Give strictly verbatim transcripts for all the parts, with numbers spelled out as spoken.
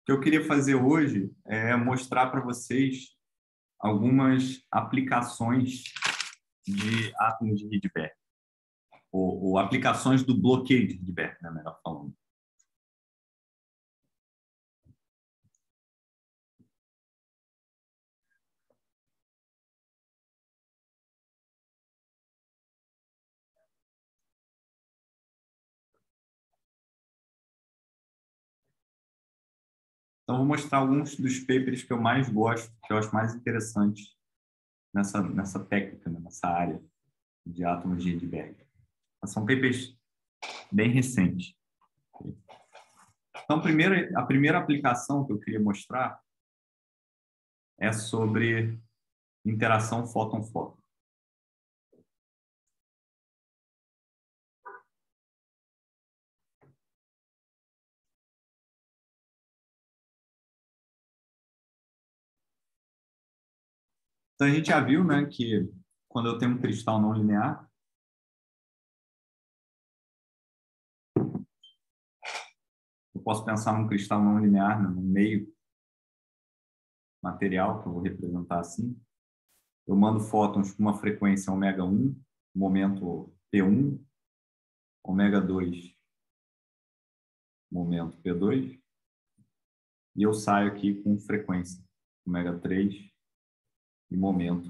que eu queria fazer hoje é mostrar para vocês algumas aplicações de átomos de Rydberg, ou, ou aplicações do bloqueio de Rydberg, né, melhor falando. Então, vou mostrar alguns dos papers que eu mais gosto, que eu acho mais interessantes nessa, nessa técnica, né, nessa área de átomos de Rydberg. São papers bem recentes. Então, primeiro, a primeira aplicação que eu queria mostrar é sobre interação fóton-fóton. Então, a gente já viu, né, que quando eu tenho um cristal não linear, eu posso pensar num cristal não linear, né, no meio material, que eu vou representar assim. Eu mando fótons com uma frequência ômega um, momento P um, ômega dois, momento P dois, e eu saio aqui com frequência ômega três e momento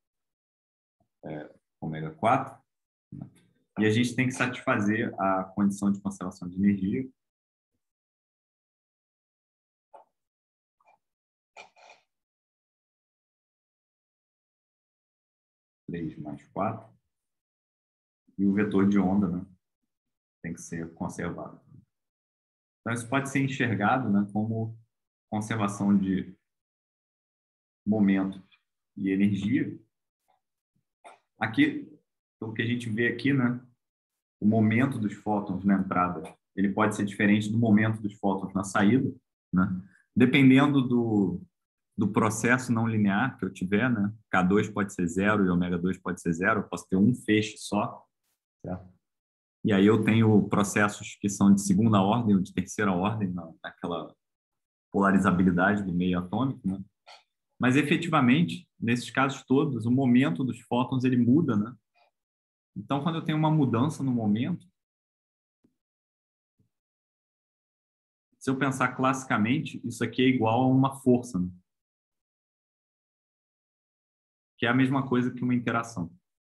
é, ômega quatro. E a gente tem que satisfazer a condição de conservação de energia. três mais quatro. E o vetor de onda, né, tem que ser conservado. Então, isso pode ser enxergado, né, como conservação de momento e energia. Aqui, o que a gente vê aqui, né, o momento dos fótons na entrada, ele pode ser diferente do momento dos fótons na saída, né? Dependendo do, do processo não linear que eu tiver, né? K dois pode ser zero e ômega dois pode ser zero, eu posso ter um feixe só, certo? E aí eu tenho processos que são de segunda ordem ou de terceira ordem, naquela polarizabilidade do meio atômico, né? Mas, efetivamente, nesses casos todos, o momento dos fótons ele muda, né? Então, quando eu tenho uma mudança no momento, se eu pensar classicamente, isso aqui é igual a uma força, né? Que é a mesma coisa que uma interação.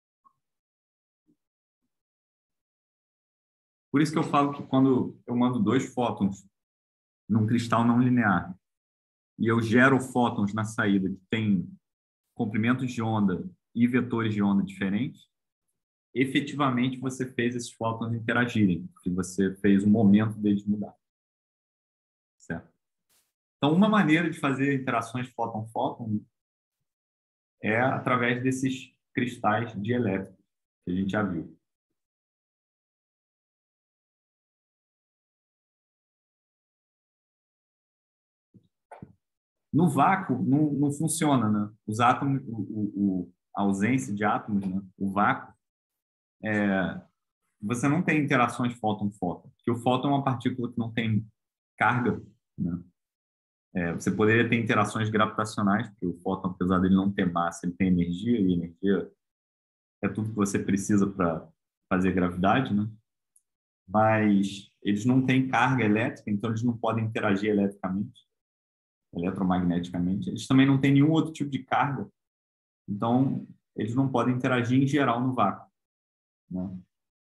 Por isso que eu falo que quando eu mando dois fótons num cristal não linear e eu gero fótons na saída que tem comprimentos de onda e vetores de onda diferentes, efetivamente você fez esses fótons interagirem, porque você fez o momento deles mudar. Certo? Então, uma maneira de fazer interações fóton-fóton é através desses cristais dielétricos que a gente já viu. No vácuo, não, não funciona, né? Os átomos, o, o, a ausência de átomos, né? O vácuo, é, você não tem interações fóton-fóton, porque o fóton é uma partícula que não tem carga, né? É, você poderia ter interações gravitacionais, porque o fóton, apesar dele não ter massa, ele tem energia, e energia é tudo que você precisa para fazer gravidade, né? Mas eles não têm carga elétrica, então eles não podem interagir eletricamente, eletromagneticamente. Eles também não têm nenhum outro tipo de carga, então eles não podem interagir em geral no vácuo, né?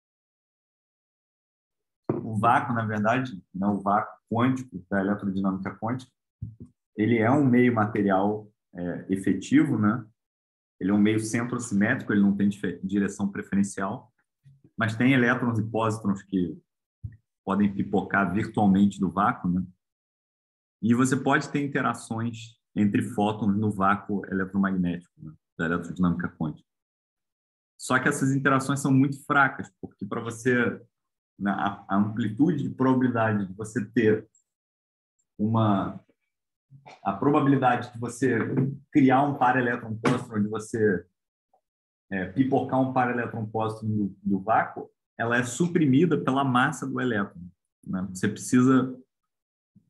O vácuo, na verdade, né, o vácuo quântico da eletrodinâmica quântica, ele é um meio material é, efetivo, né? Ele é um meio centrossimétrico, ele não tem direção preferencial, mas tem elétrons e pósitrons que podem pipocar virtualmente do vácuo, né? E você pode ter interações entre fótons no vácuo eletromagnético, né, da eletrodinâmica quântica. Só que essas interações são muito fracas, porque para você, na, a amplitude de probabilidade de você ter uma... A probabilidade de você criar um par elétron-pósitron, de você é, pipocar um par elétron-pósitron do, do vácuo, ela é suprimida pela massa do elétron, né? Você precisa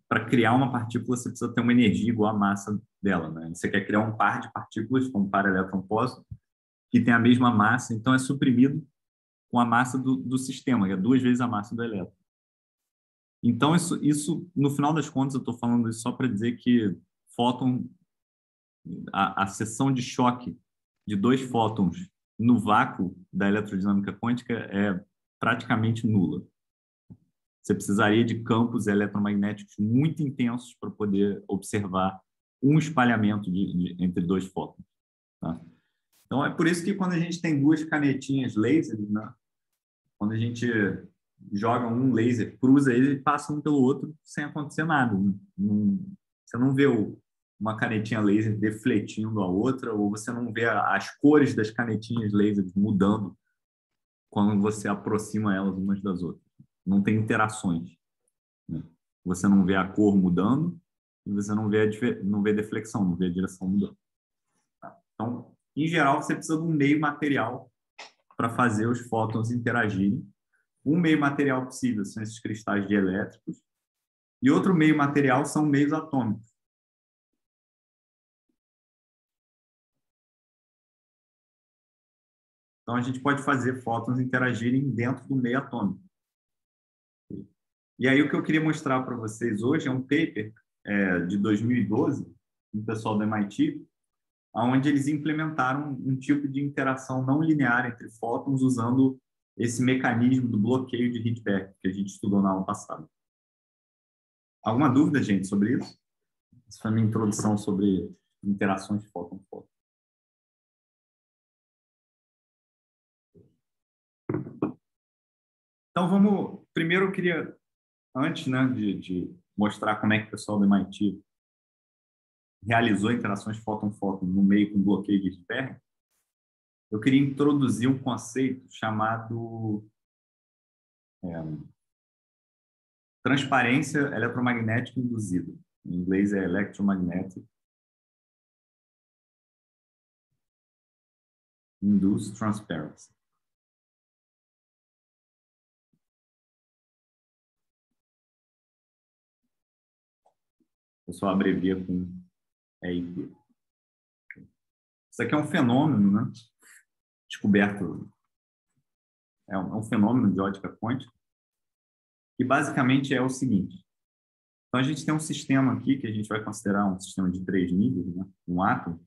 para criar uma partícula, você precisa ter uma energia igual à massa dela, né? Você quer criar um par de partículas, como um par elétron-pósito, que tem a mesma massa, então é suprimido com a massa do, do sistema, que é duas vezes a massa do elétron. Então, isso, isso no final das contas, eu estou falando isso só para dizer que fóton, a, a seção de choque de dois fótons no vácuo da eletrodinâmica quântica é praticamente nula. Você precisaria de campos eletromagnéticos muito intensos para poder observar um espalhamento de, de, entre dois fótons. Tá? Então, é por isso que quando a gente tem duas canetinhas laser, né? Quando a gente joga um laser, cruza ele e passa um pelo outro sem acontecer nada. Não, você não vê o, uma canetinha laser defletindo a outra, ou você não vê as cores das canetinhas laser mudando quando você aproxima elas umas das outras. Não tem interações. Né? Você não vê a cor mudando e você não vê a não vê deflexão, não vê a direção mudando. Tá? Então, em geral, você precisa de um meio material para fazer os fótons interagirem. Um meio material possível são esses cristais dielétricos e outro meio material são meios atômicos. Então, a gente pode fazer fótons interagirem dentro do meio atômico. E aí, o que eu queria mostrar para vocês hoje é um paper é, de dois mil e doze, do pessoal do M I T, onde eles implementaram um tipo de interação não linear entre fótons usando esse mecanismo do bloqueio de Rydberg, que a gente estudou na aula passada. Alguma dúvida, gente, sobre isso? Essa foi a minha introdução sobre interações de fóton-fóton. Então, vamos... Primeiro, eu queria, antes, né, de, de mostrar como é que o pessoal do M I T realizou interações fóton-fóton no meio com bloqueio de Rydberg, eu queria introduzir um conceito chamado é, transparência eletromagnética induzida. Em inglês é electromagnetic induced transparency. Eu só abrevia com E I P. Isso aqui é um fenômeno, né? Descoberto. É um, é um fenômeno de ótica quântica que basicamente é o seguinte. Então, a gente tem um sistema aqui que a gente vai considerar um sistema de três níveis, né? Um átomo.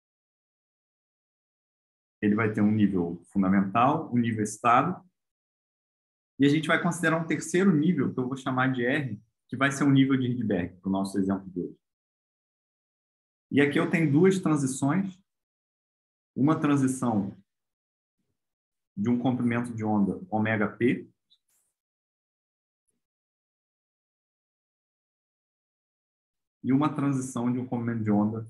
Ele vai ter um nível fundamental, um nível estado, e a gente vai considerar um terceiro nível, que eu vou chamar de R, que vai ser um nível de Rydberg, para o nosso exemplo de hoje. E aqui eu tenho duas transições. Uma transição de um comprimento de onda ômega P, e uma transição de um comprimento de onda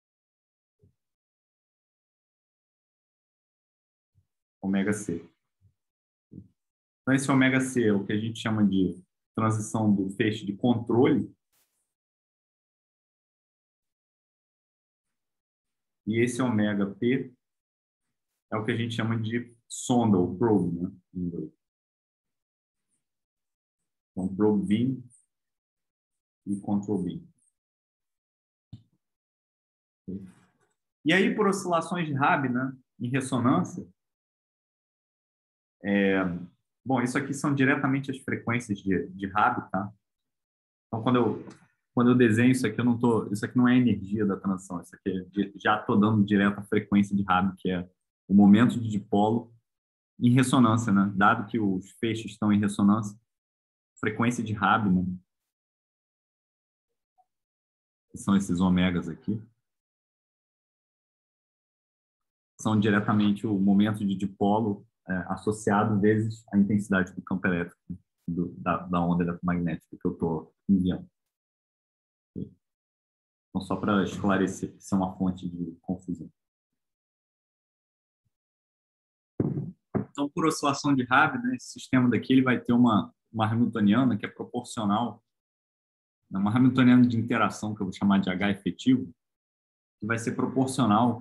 ômega C. Então, esse ômega C é o que a gente chama de transição do feixe de controle, e esse ômega P é o que a gente chama de sonda, ou probe, né, em inglês. Então, probe beam e control beam. E aí, por oscilações de Rabi, né, em ressonância, é, bom, isso aqui são diretamente as frequências de, de Rabi, tá? Então, quando eu, quando eu desenho isso aqui, eu não tô, isso aqui não é energia da transição, isso aqui é de, já estou dando direto a frequência de Rabi, que é o momento de dipolo em ressonância, né? Dado que os feixes estão em ressonância, frequência de Rabi, né? Que são esses ômegas aqui, são diretamente o momento de dipolo é, associado vezes a intensidade do campo elétrico do, da, da onda eletromagnética que eu estou enviando. Então, só para esclarecer, isso é uma fonte de confusão. Então, por oscilação de Rabi, né, esse sistema daqui ele vai ter uma, uma hamiltoniana que é proporcional, uma hamiltoniana de interação, que eu vou chamar de H efetivo, que vai ser proporcional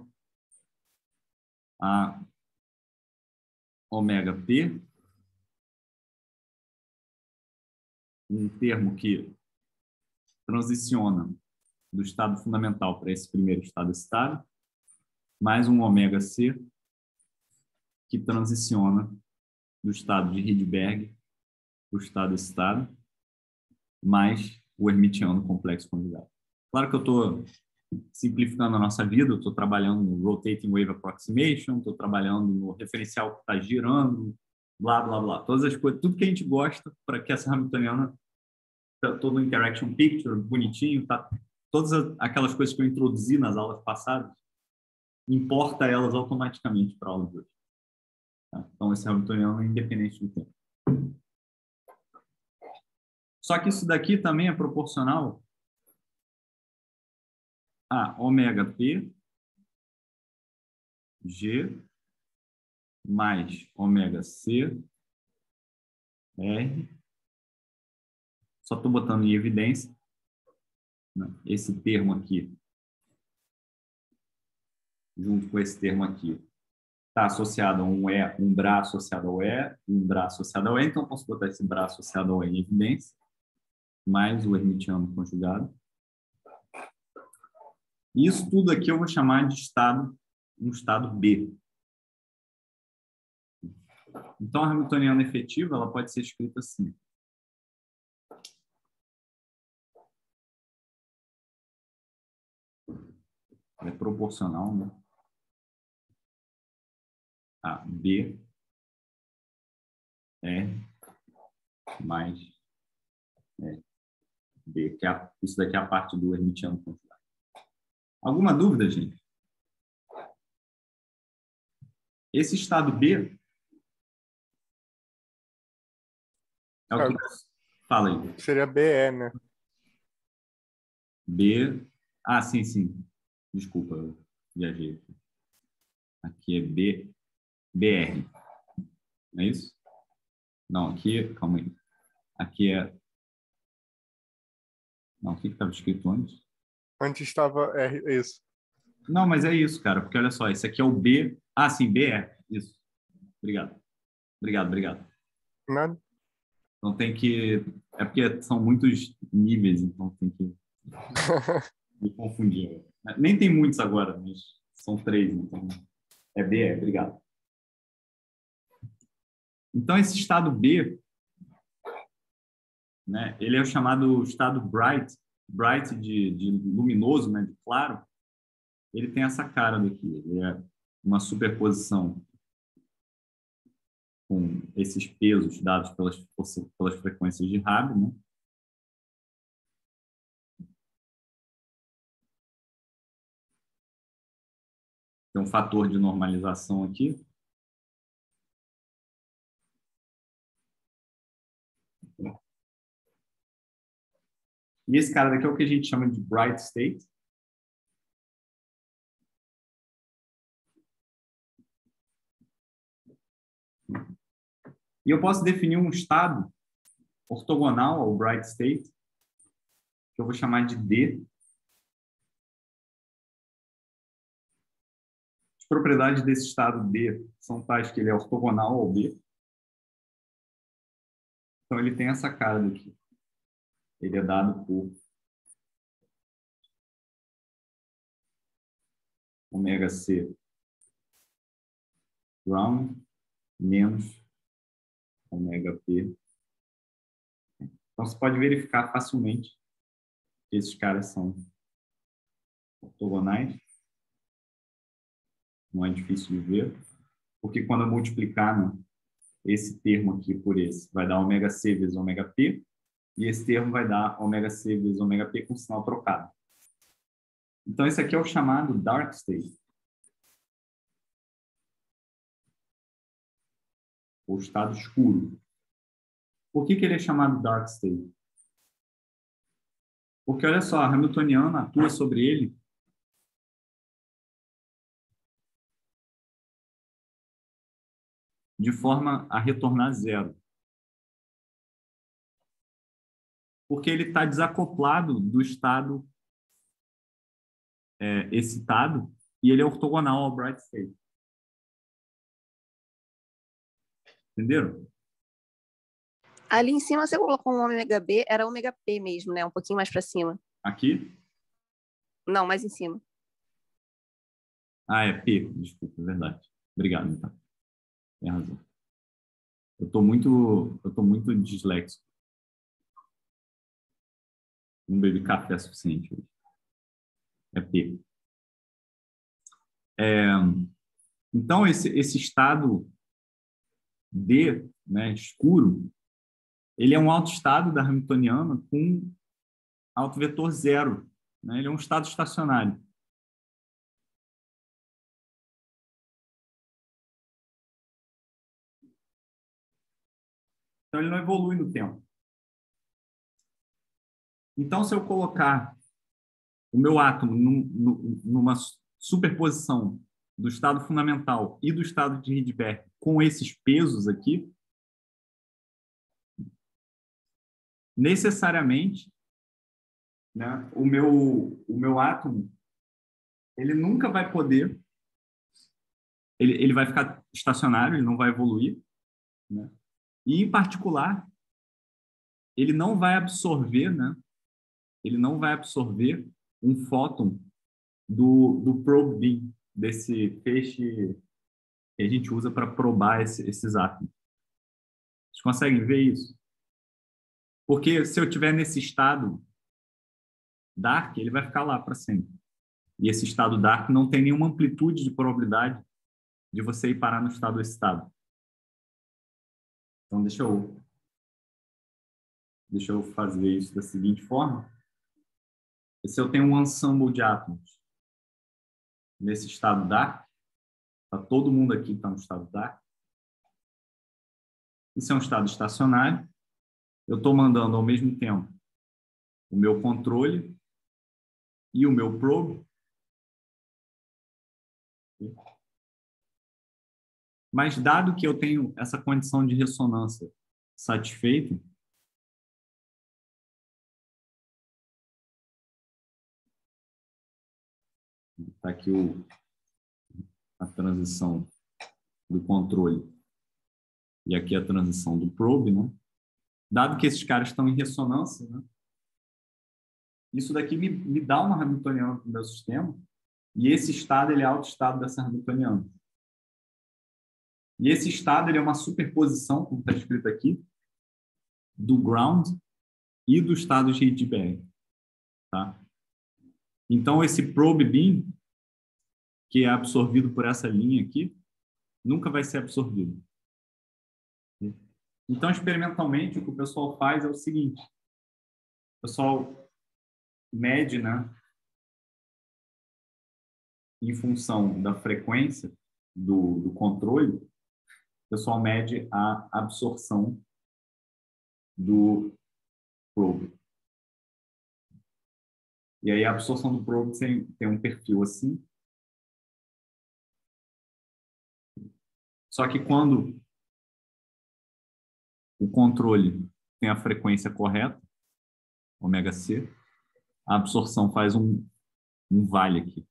a ômega P, um termo que transiciona do estado fundamental para esse primeiro estado excitado, mais um ômega C, que transiciona do estado de Rydberg para o estado excitado, mais o hermitiano complexo conjugado. Claro que eu estou simplificando a nossa vida, eu estou trabalhando no Rotating Wave Approximation, estou trabalhando no referencial que está girando, blá, blá, blá. Todas as coisas, tudo que a gente gosta para que essa hamiltoniana, todo o interaction picture, bonitinho, tá? Todas aquelas coisas que eu introduzi nas aulas passadas, importa elas automaticamente para a aula de hoje. Tá? Então, esse hamiltoniano é independente do tempo. Só que isso daqui também é proporcional a ômega P, G, mais ômega C, R. Só estou botando em evidência, né, esse termo aqui, junto com esse termo aqui, está associado a um E, um Bra associado ao E, um Bra associado ao E, então posso botar esse Bra associado ao E em evidência, mais o hermitiano conjugado. Isso tudo aqui eu vou chamar de estado, um estado B. Então, a hamiltoniana efetiva ela pode ser escrita assim. É proporcional, né? A B, R, mais é, B, que é, isso daqui é a parte do hermitiano conjugado. Alguma dúvida, gente? Esse estado B é o que... Fala aí. Seria B E, né? B... Ah, sim, sim. Desculpa, eu viajei. Aqui é B... B R. Não é isso? Não, aqui... Calma aí. Aqui é... Não, o que estava escrito antes? Antes estava R, isso. Não, mas é isso, cara, porque olha só, esse aqui é o B... Ah, sim, B R. Isso. Obrigado. Obrigado, obrigado. Nada. Então tem que... É porque são muitos níveis, então tem que me confundir. Nem tem muitos agora, mas são três, então... É B R, obrigado. Então, esse estado B, né, ele é o chamado estado bright, bright de, de luminoso, né, de claro. Ele tem essa cara daqui, ele é uma superposição com esses pesos dados pelas, pelas frequências de Rabi, né? Tem um fator de normalização aqui. E esse cara daqui é o que a gente chama de bright state. E eu posso definir um estado ortogonal ao bright state, que eu vou chamar de D. As propriedades desse estado D são tais que ele é ortogonal ao B. Então, ele tem essa cara daqui. Ele é dado por ômega C ground menos ômega P. Então, você pode verificar facilmente que esses caras são ortogonais. Não é difícil de ver. Porque quando eu multiplicar, né, esse termo aqui por esse, vai dar ômega C vezes ômega P. E esse termo vai dar ômega C vezes ômega P com sinal trocado. Então, esse aqui é o chamado dark state. Ou estado escuro. Por que que ele é chamado dark state? Porque, olha só, a hamiltoniana atua sobre ele de forma a retornar zero. Porque ele está desacoplado do estado é, excitado e ele é ortogonal ao bright state. Entenderam? Ali em cima você colocou um ômega B, era ômega P mesmo, né? Um pouquinho mais para cima. Aqui? Não, mais em cima. Ah, é P, desculpa, é verdade. Obrigado, então. Tem razão. Eu tô muito, eu tô muito disléxico. Não bebi café suficiente hoje. É P. É, então, esse, esse estado D, né, escuro, ele é um autoestado da Hamiltoniana com autovetor zero. Né? Ele é um estado estacionário. Então, ele não evolui no tempo. Então, se eu colocar o meu átomo num, num, numa superposição do estado fundamental e do estado de Rydberg com esses pesos aqui, necessariamente, né, o meu, o meu átomo ele nunca vai poder, ele, ele vai ficar estacionário, ele não vai evoluir, né? E, em particular, ele não vai absorver, né? Ele não vai absorver um fóton do, do probe beam, desse feixe que a gente usa para probar esse, esses átomos. Vocês conseguem ver isso? Porque se eu estiver nesse estado dark, ele vai ficar lá para sempre. E esse estado dark não tem nenhuma amplitude de probabilidade de você ir parar no estado excitado. Então, deixa eu, deixa eu fazer isso da seguinte forma. Se eu tenho um ensemble de átomos nesse estado dark, tá, todo mundo aqui está no estado dark. Isso é um estado estacionário. Eu estou mandando ao mesmo tempo o meu controle e o meu probe. Mas, dado que eu tenho essa condição de ressonância satisfeita, está aqui o, a transição do controle e aqui a transição do probe, né? Dado que esses caras estão em ressonância, né? Isso daqui me, me dá uma Hamiltoniana para o meu sistema, e esse estado ele é autoestado dessa Hamiltoniana. E esse estado ele é uma superposição, como está escrito aqui, do ground e do estado de Rydberg. Tá? Então, esse probe beam, que é absorvido por essa linha aqui, nunca vai ser absorvido. Então, experimentalmente, o que o pessoal faz é o seguinte. O pessoal mede, né, em função da frequência do, do controle, o pessoal mede a absorção do probe. E aí a absorção do probe tem, tem um perfil assim. Só que quando o controle tem a frequência correta, ômega C, a absorção faz um, um vale aqui.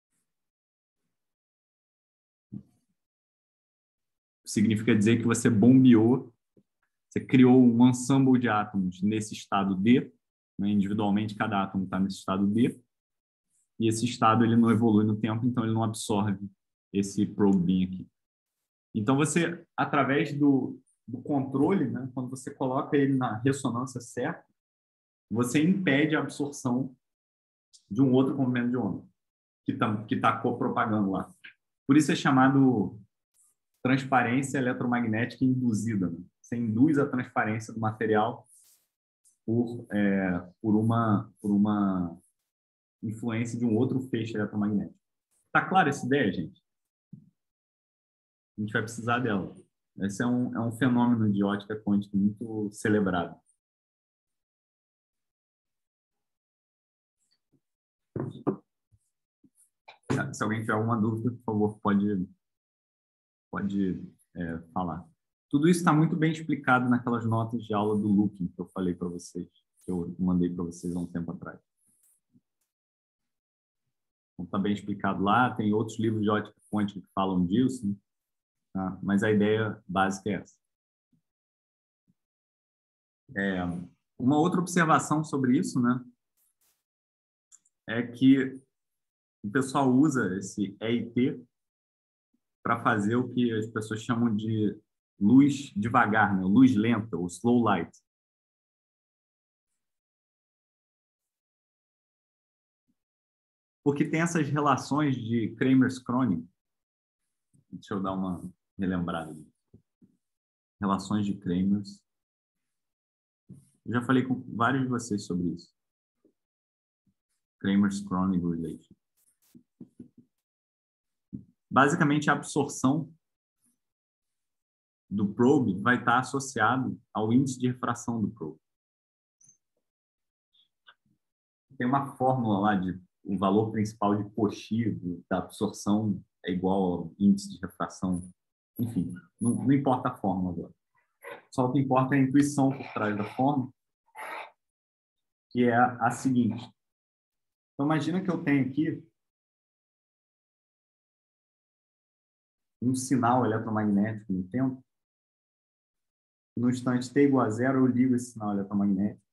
Significa dizer que você bombeou, você criou um ensemble de átomos nesse estado D, né? Individualmente cada átomo está nesse estado D, e esse estado ele não evolui no tempo, então ele não absorve esse probe beam aqui. Então você, através do, do controle, né, quando você coloca ele na ressonância certa, você impede a absorção de um outro comprimento de onda que está que tá copropagando lá. Por isso é chamado transparência eletromagnética induzida. Né? Você induz a transparência do material por, é, por, uma, por uma influência de um outro feixe eletromagnético. Tá clara essa ideia, gente? A gente vai precisar dela. Esse é um, é um fenômeno de ótica quântica muito celebrado. Se alguém tiver alguma dúvida, por favor, pode, pode é, falar. Tudo isso está muito bem explicado naquelas notas de aula do looping que eu falei para vocês, que eu mandei para vocês há um tempo atrás. Então, está bem explicado lá. Tem outros livros de ótica quântica que falam disso, né? Tá? Mas a ideia básica é essa. É, uma outra observação sobre isso, né, é que o pessoal usa esse E I T para fazer o que as pessoas chamam de luz devagar, né, luz lenta, ou slow light. Porque tem essas relações de Kramers-Kronig. Deixa eu dar uma relembrada. Relações de Kramers. Eu já falei com vários de vocês sobre isso. Kramers-Kronig relation. Basicamente, a absorção do probe vai estar associado ao índice de refração do probe. Tem uma fórmula lá de o valor principal de Cauchy da absorção é igual ao índice de refração. Enfim, não, não importa a fórmula agora. Só o que importa é a intuição por trás da fórmula, que é a, a seguinte. Então, imagina que eu tenho aqui um sinal eletromagnético no tempo. No instante t igual a zero, eu ligo esse sinal eletromagnético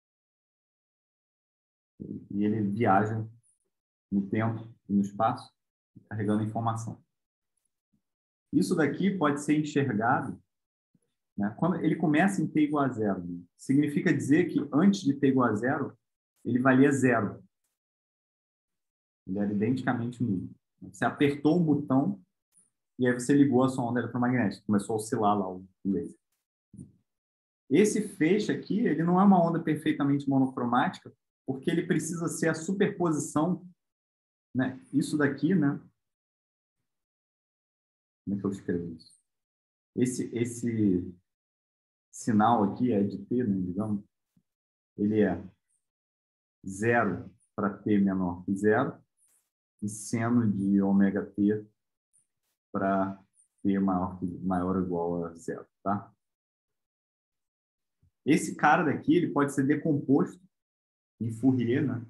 e ele viaja no tempo e no espaço, carregando informação. Isso daqui pode ser enxergado, né, quando ele começa em t igual a zero. Né? Significa dizer que antes de t igual a zero, ele valia zero. Ele era identicamente nulo. Você apertou um botão e aí você ligou a sua onda eletromagnética. Começou a oscilar lá o laser. Esse feixe aqui, ele não é uma onda perfeitamente monocromática, porque ele precisa ser a superposição, né? Isso daqui, né? Como é que eu escrevo isso? Esse, esse sinal aqui é de t, né, digamos, ele é zero para t menor que zero e seno de ômega t para t maior, maior ou igual a zero, tá? Esse cara daqui, ele pode ser decomposto em Fourier, né?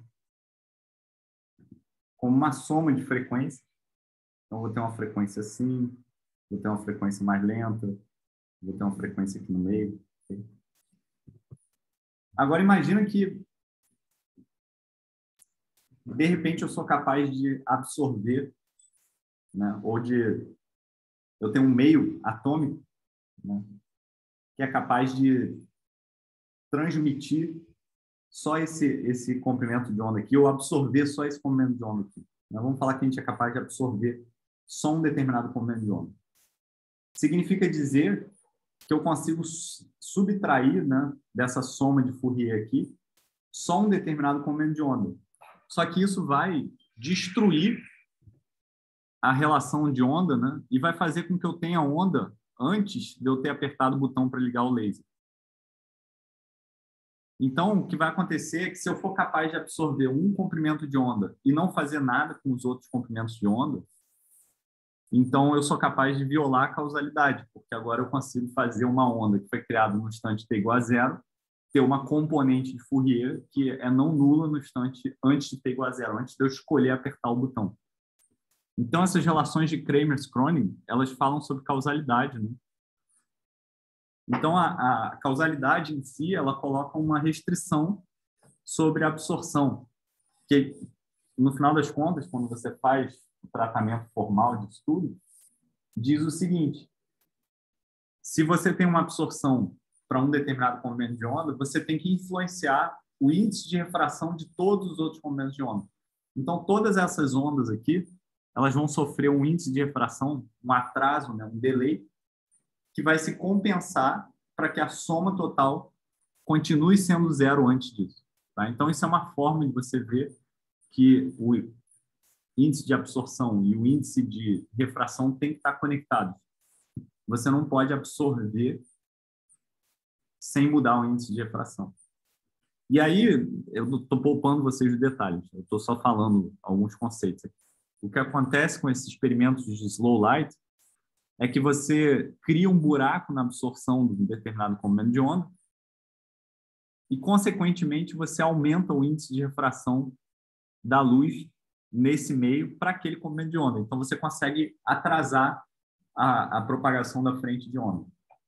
Como uma soma de frequências. Então, vou ter uma frequência assim, vou ter uma frequência mais lenta, vou ter uma frequência aqui no meio. Okay? Agora, imagina que, de repente, eu sou capaz de absorver, né? Ou de... Eu tenho um meio atômico, né? Que é capaz de transmitir só esse, esse comprimento de onda aqui, ou absorver só esse comprimento de onda aqui. Nós vamos falar que a gente é capaz de absorver só um determinado comprimento de onda. Significa dizer que eu consigo subtrair, né, dessa soma de Fourier aqui só um determinado comprimento de onda. Só que isso vai destruir a relação de onda, né, e vai fazer com que eu tenha onda antes de eu ter apertado o botão para ligar o laser. Então, o que vai acontecer é que se eu for capaz de absorver um comprimento de onda e não fazer nada com os outros comprimentos de onda, então eu sou capaz de violar a causalidade, porque agora eu consigo fazer uma onda que foi criada no instante t igual a zero, ter uma componente de Fourier que é não nula no instante antes de t igual a zero, antes de eu escolher apertar o botão. Então, essas relações de Kramers-Kronig, elas falam sobre causalidade, né? Então, a, a causalidade em si, ela coloca uma restrição sobre a absorção, que, no final das contas, quando você faz o tratamento formal de estudo, diz o seguinte: se você tem uma absorção para um determinado comprimento de onda, você tem que influenciar o índice de refração de todos os outros comprimentos de onda. Então, todas essas ondas aqui, elas vão sofrer um índice de refração, um atraso, né, um delay, que vai se compensar para que a soma total continue sendo zero antes disso. Tá? Então, isso é uma forma de você ver que o índice de absorção e o índice de refração têm que estar conectados. Você não pode absorver sem mudar o índice de refração. E aí, eu estou poupando vocês de detalhes, eu estou só falando alguns conceitos aqui. O que acontece com esses experimentos de slow light é que você cria um buraco na absorção de um determinado comprimento de onda e, consequentemente, você aumenta o índice de refração da luz nesse meio para aquele comprimento de onda. Então, você consegue atrasar a, a propagação da frente de onda.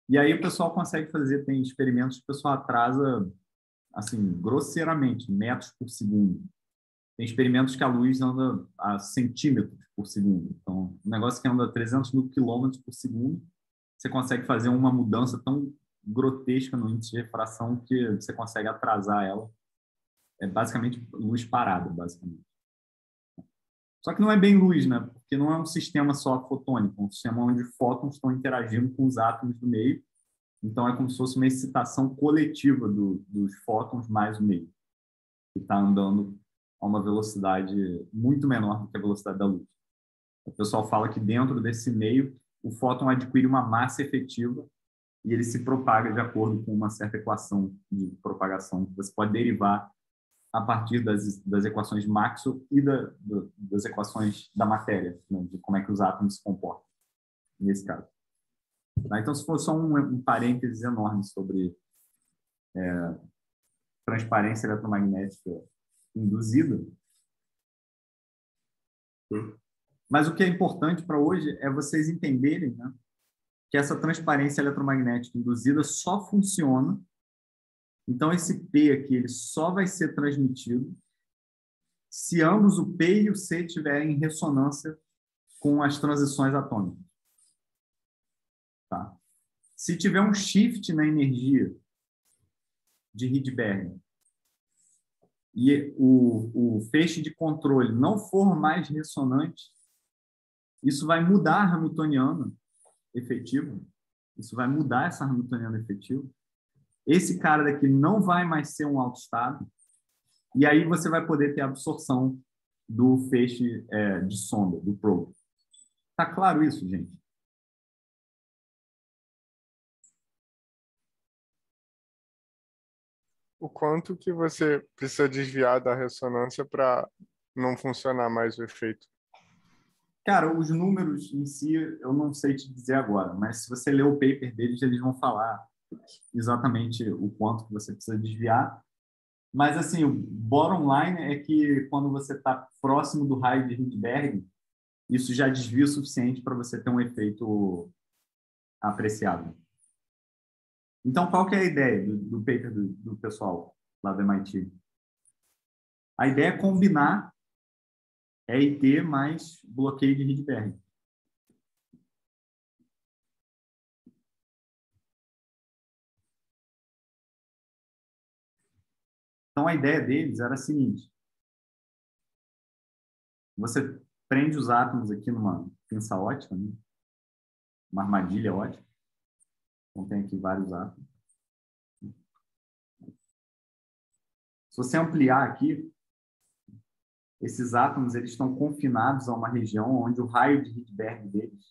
E aí o pessoal consegue fazer, tem experimentos que o pessoal atrasa, assim, grosseiramente, metros por segundo. Tem experimentos que a luz anda a centímetros por segundo. Então, um negócio que anda a trezentos mil quilômetros por segundo, você consegue fazer uma mudança tão grotesca no índice de refração que você consegue atrasar ela. É basicamente luz parada, basicamente. Só que não é bem luz, né? Porque não é um sistema só fotônico, é um sistema onde fótons estão interagindo com os átomos do meio. Então, é como se fosse uma excitação coletiva do, dos fótons mais o meio, que está andando a uma velocidade muito menor do que a velocidade da luz. O pessoal fala que dentro desse meio, o fóton adquire uma massa efetiva e ele se propaga de acordo com uma certa equação de propagação que você pode derivar a partir das, das equações de Maxwell e da, do, das equações da matéria, né, de como é que os átomos se comportam, nesse caso. Tá? Então, se for só um, um parênteses enorme sobre é, transparência eletromagnética induzida. Mas o que é importante para hoje é vocês entenderem, né, que essa transparência eletromagnética induzida só funciona. Então, esse P aqui ele só vai ser transmitido se ambos, o P e o C, estiverem em ressonância com as transições atômicas. Tá? Se tiver um shift na energia de Rydberg e o, o feixe de controle não for mais ressonante, isso vai mudar a hamiltoniana efetiva. Isso vai mudar essa hamiltoniana efetiva. Esse cara daqui não vai mais ser um autoestado. E aí você vai poder ter a absorção do feixe é, de sonda, do probe. Tá claro isso, gente? O quanto que você precisa desviar da ressonância para não funcionar mais o efeito? Cara, os números em si eu não sei te dizer agora, mas se você ler o paper deles, eles vão falar exatamente o quanto que você precisa desviar. Mas, assim, o bottom line é que quando você está próximo do raio de Rydberg, isso já desvia o suficiente para você ter um efeito apreciável. Então, qual que é a ideia do, do paper do, do pessoal lá do M I T? A ideia é combinar E I T mais bloqueio de Rydberg. Então, a ideia deles era a seguinte. Você prende os átomos aqui numa pinça ótica, né? Uma armadilha ótica. Então, tem aqui vários átomos. Se você ampliar aqui, esses átomos eles estão confinados a uma região onde o raio de Rydberg deles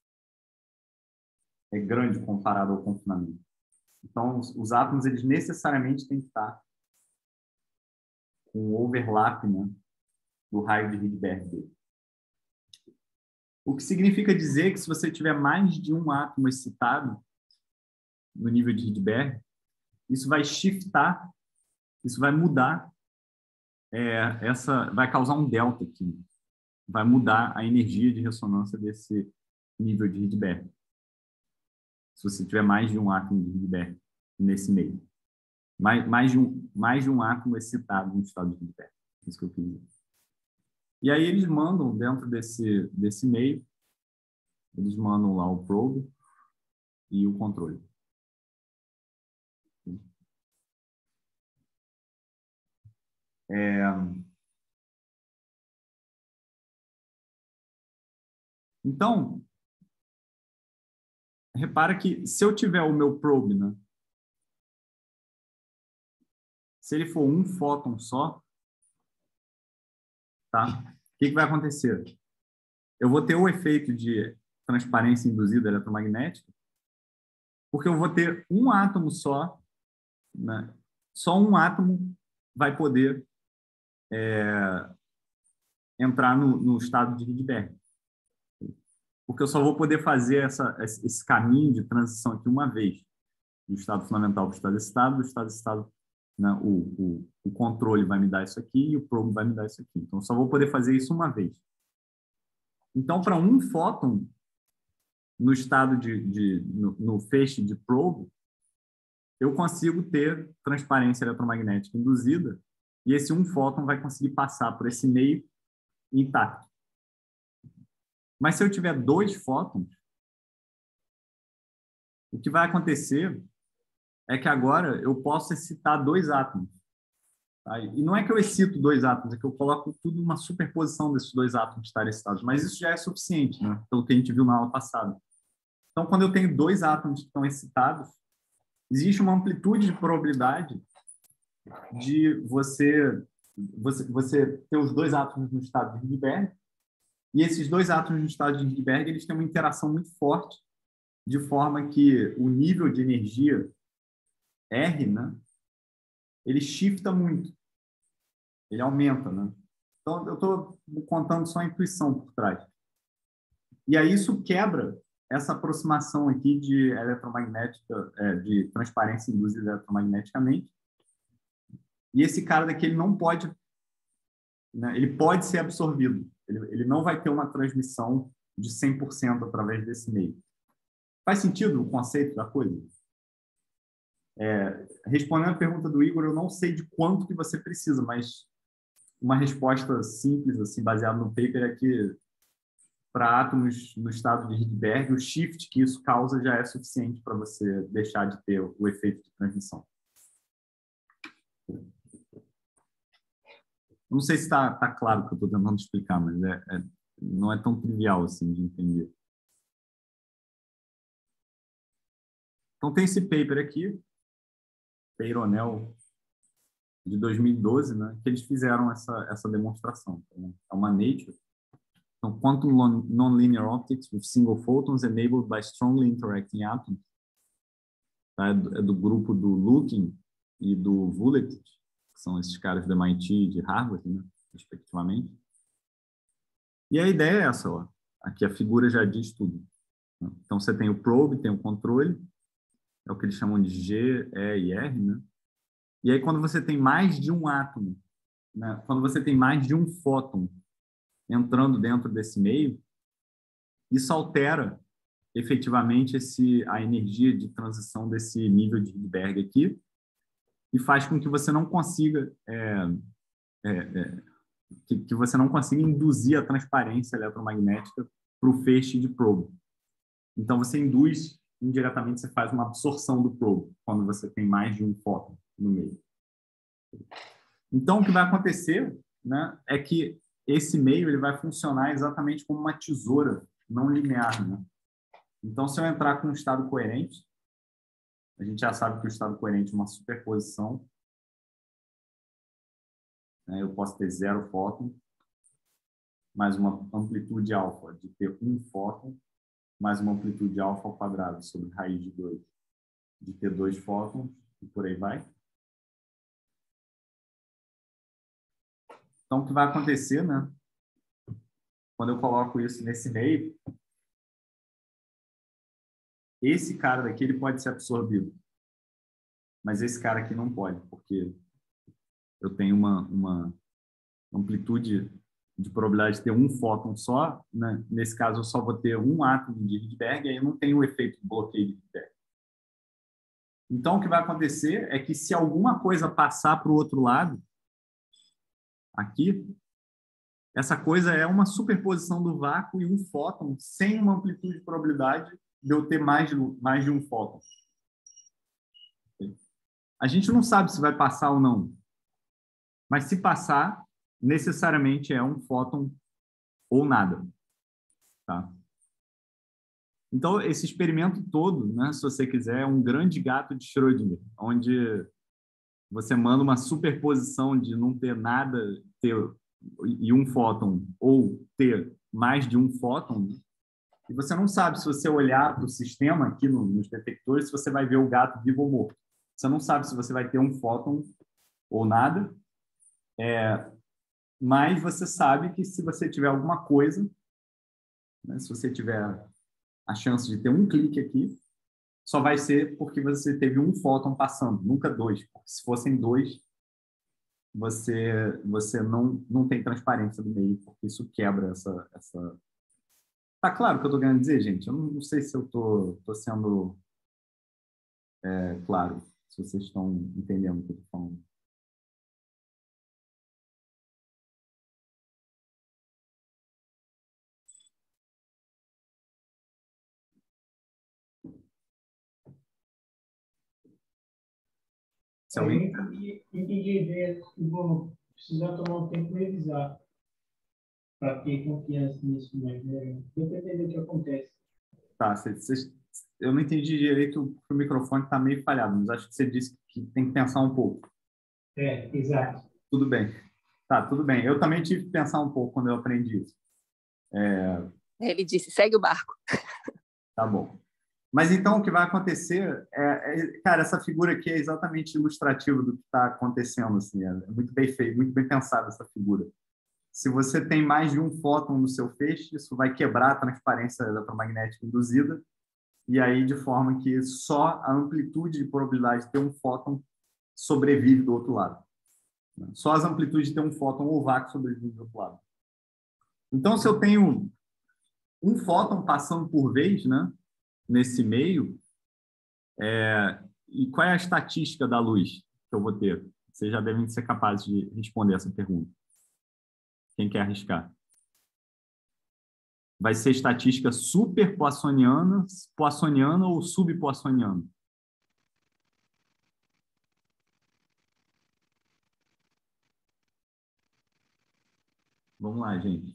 é grande comparado ao confinamento. Então, os, os átomos eles necessariamente têm que estar com o overlap, né, do raio de Rydberg dele. O que significa dizer que se você tiver mais de um átomo excitado no nível de Rydberg, isso vai shiftar, isso vai mudar, é, essa, vai causar um delta aqui. Vai mudar a energia de ressonância desse nível de Rydberg. Se você tiver mais de um átomo de Rydberg nesse meio. Mais, mais, de, um, mais de um átomo excitado no estado de Rydberg. Isso que eu queria dizer. E aí eles mandam dentro desse, desse meio, eles mandam lá o probe e o controle. É... Então, repara que se eu tiver o meu probe, né, se ele for um fóton só, tá? O que, que vai acontecer? Eu vou ter o efeito de transparência induzida eletromagnética, porque eu vou ter um átomo só, né? Só um átomo vai poder é, entrar no, no estado de Rydberg. Porque eu só vou poder fazer essa, esse caminho de transição aqui uma vez, do estado fundamental para o estado excitado, do estado excitado, né? o, o, o controle vai me dar isso aqui e o probe vai me dar isso aqui. Então, eu só vou poder fazer isso uma vez. Então, para um fóton, no estado de, de no, no feixe de probe, eu consigo ter transparência eletromagnética induzida e esse um fóton vai conseguir passar por esse meio intacto. Mas se eu tiver dois fótons, o que vai acontecer é que agora eu posso excitar dois átomos. Tá? E não é que eu excito dois átomos, é que eu coloco tudo numa superposição desses dois átomos estarem excitados. Mas isso já é suficiente, né? Pelo que a gente viu na aula passada. Então, quando eu tenho dois átomos que estão excitados, existe uma amplitude de probabilidade de você, você, você ter os dois átomos no estado de Rydberg, e esses dois átomos no estado de Rydberg eles têm uma interação muito forte, de forma que o nível de energia R, né, ele shifta muito, ele aumenta, né? Então, eu estou contando só a intuição por trás. E aí isso quebra essa aproximação aqui de eletromagnética, é, de transparência induzida eletromagneticamente. E esse cara daqui, ele não pode, né, ele pode ser absorvido. Ele, ele não vai ter uma transmissão de cem por cento através desse meio. Faz sentido o conceito da coisa? É, respondendo a pergunta do Igor, eu não sei de quanto que você precisa, mas uma resposta simples, assim, baseada no paper, é que para átomos no estado de Rydberg, o shift que isso causa já é suficiente para você deixar de ter o efeito de transmissão. Não sei se está tá claro o que eu estou tentando explicar, mas é, é, não é tão trivial assim de entender. Então, tem esse paper aqui, Peyronel, de dois mil e doze, né, que eles fizeram essa, essa demonstração. Então, é uma Nature. Então, Quantum Nonlinear Optics with Single Photons Enabled by Strongly Interacting Atoms. Tá? É, do, é do grupo do Lukin e do Vuletic, que são esses caras do M I T e de Harvard, né, respectivamente. E a ideia é essa, ó. Aqui a figura já diz tudo. Então, você tem o probe, tem o controle, é o que eles chamam de G, E e R, né? E aí, quando você tem mais de um átomo, né? Quando você tem mais de um fóton entrando dentro desse meio, isso altera efetivamente esse, a energia de transição desse nível de Rydberg aqui e faz com que você não consiga é, é, é, que, que você não consiga induzir a transparência eletromagnética para o feixe de probe. Então, você induz, indiretamente, você faz uma absorção do probe quando você tem mais de um fóton no meio. Então, o que vai acontecer, né, é que esse meio ele vai funcionar exatamente como uma tesoura não linear. Né? Então, se eu entrar com um estado coerente, a gente já sabe que o estado coerente é uma superposição. Né? Eu posso ter zero fóton, mais uma amplitude alfa de ter um fóton, mais uma amplitude alfa ao quadrado sobre raiz de dois, de ter dois fótons, e por aí vai. Então, o que vai acontecer, né? Quando eu coloco isso nesse meio, esse cara daqui ele pode ser absorvido, mas esse cara aqui não pode, porque eu tenho uma, uma amplitude de probabilidade de ter um fóton só, né? Nesse caso eu só vou ter um átomo de Rydberg, e aí eu não tenho o efeito de bloqueio de Rydberg. Então, o que vai acontecer é que se alguma coisa passar para o outro lado, aqui, essa coisa é uma superposição do vácuo e um fóton sem uma amplitude de probabilidade de eu ter mais de, mais de um fóton. A gente não sabe se vai passar ou não, mas se passar, necessariamente é um fóton ou nada. Tá? Então, esse experimento todo, né, se você quiser, é um grande gato de Schrödinger, onde você manda uma superposição de não ter nada, ter e um fóton, ou ter mais de um fóton, e você não sabe, se você olhar para o sistema aqui no, nos detectores, se você vai ver o gato vivo ou morto. Você não sabe se você vai ter um fóton ou nada, é, mas você sabe que se você tiver alguma coisa, né, se você tiver a chance de ter um clique aqui, só vai ser porque você teve um fóton passando, nunca dois. Porque se fossem dois, você, você não, não tem transparência do meio, porque isso quebra essa, essa, Tá claro o que eu estou querendo dizer, gente? Eu não, não sei se eu estou tô, tô sendo é, claro, se vocês estão entendendo o que eu estou falando. Se Eu alguém... entendi, entendi a ideia que vou precisar tomar um tempo e revisar para ter confiança nisso, mas né, eu tô entendendo o que acontece. Tá, vocês, vocês- eu não entendi direito que o microfone está meio falhado, mas acho que você disse que tem que pensar um pouco. É, exato. Tudo bem. Tá, tudo bem. Eu também tive que pensar um pouco quando eu aprendi isso. É, Ele disse, segue o barco. tá bom. Mas então o que vai acontecer é, é cara, essa figura aqui é exatamente ilustrativa do que está acontecendo, assim, é muito bem feito, muito bem pensada essa figura. Se você tem mais de um fóton no seu feixe, isso vai quebrar a transparência eletromagnética induzida, e aí de forma que só a amplitude de probabilidade de ter um fóton sobrevive do outro lado. Só as amplitudes de ter um fóton ou vácuo sobrevivem do outro lado. Então, se eu tenho um fóton passando por vez, né, nesse meio, é, e qual é a estatística da luz que eu vou ter? Vocês já devem ser capazes de responder essa pergunta. Quem quer arriscar? Vai ser estatística super poissoniana, poissoniana ou subpoissoniana? Vamos lá, gente.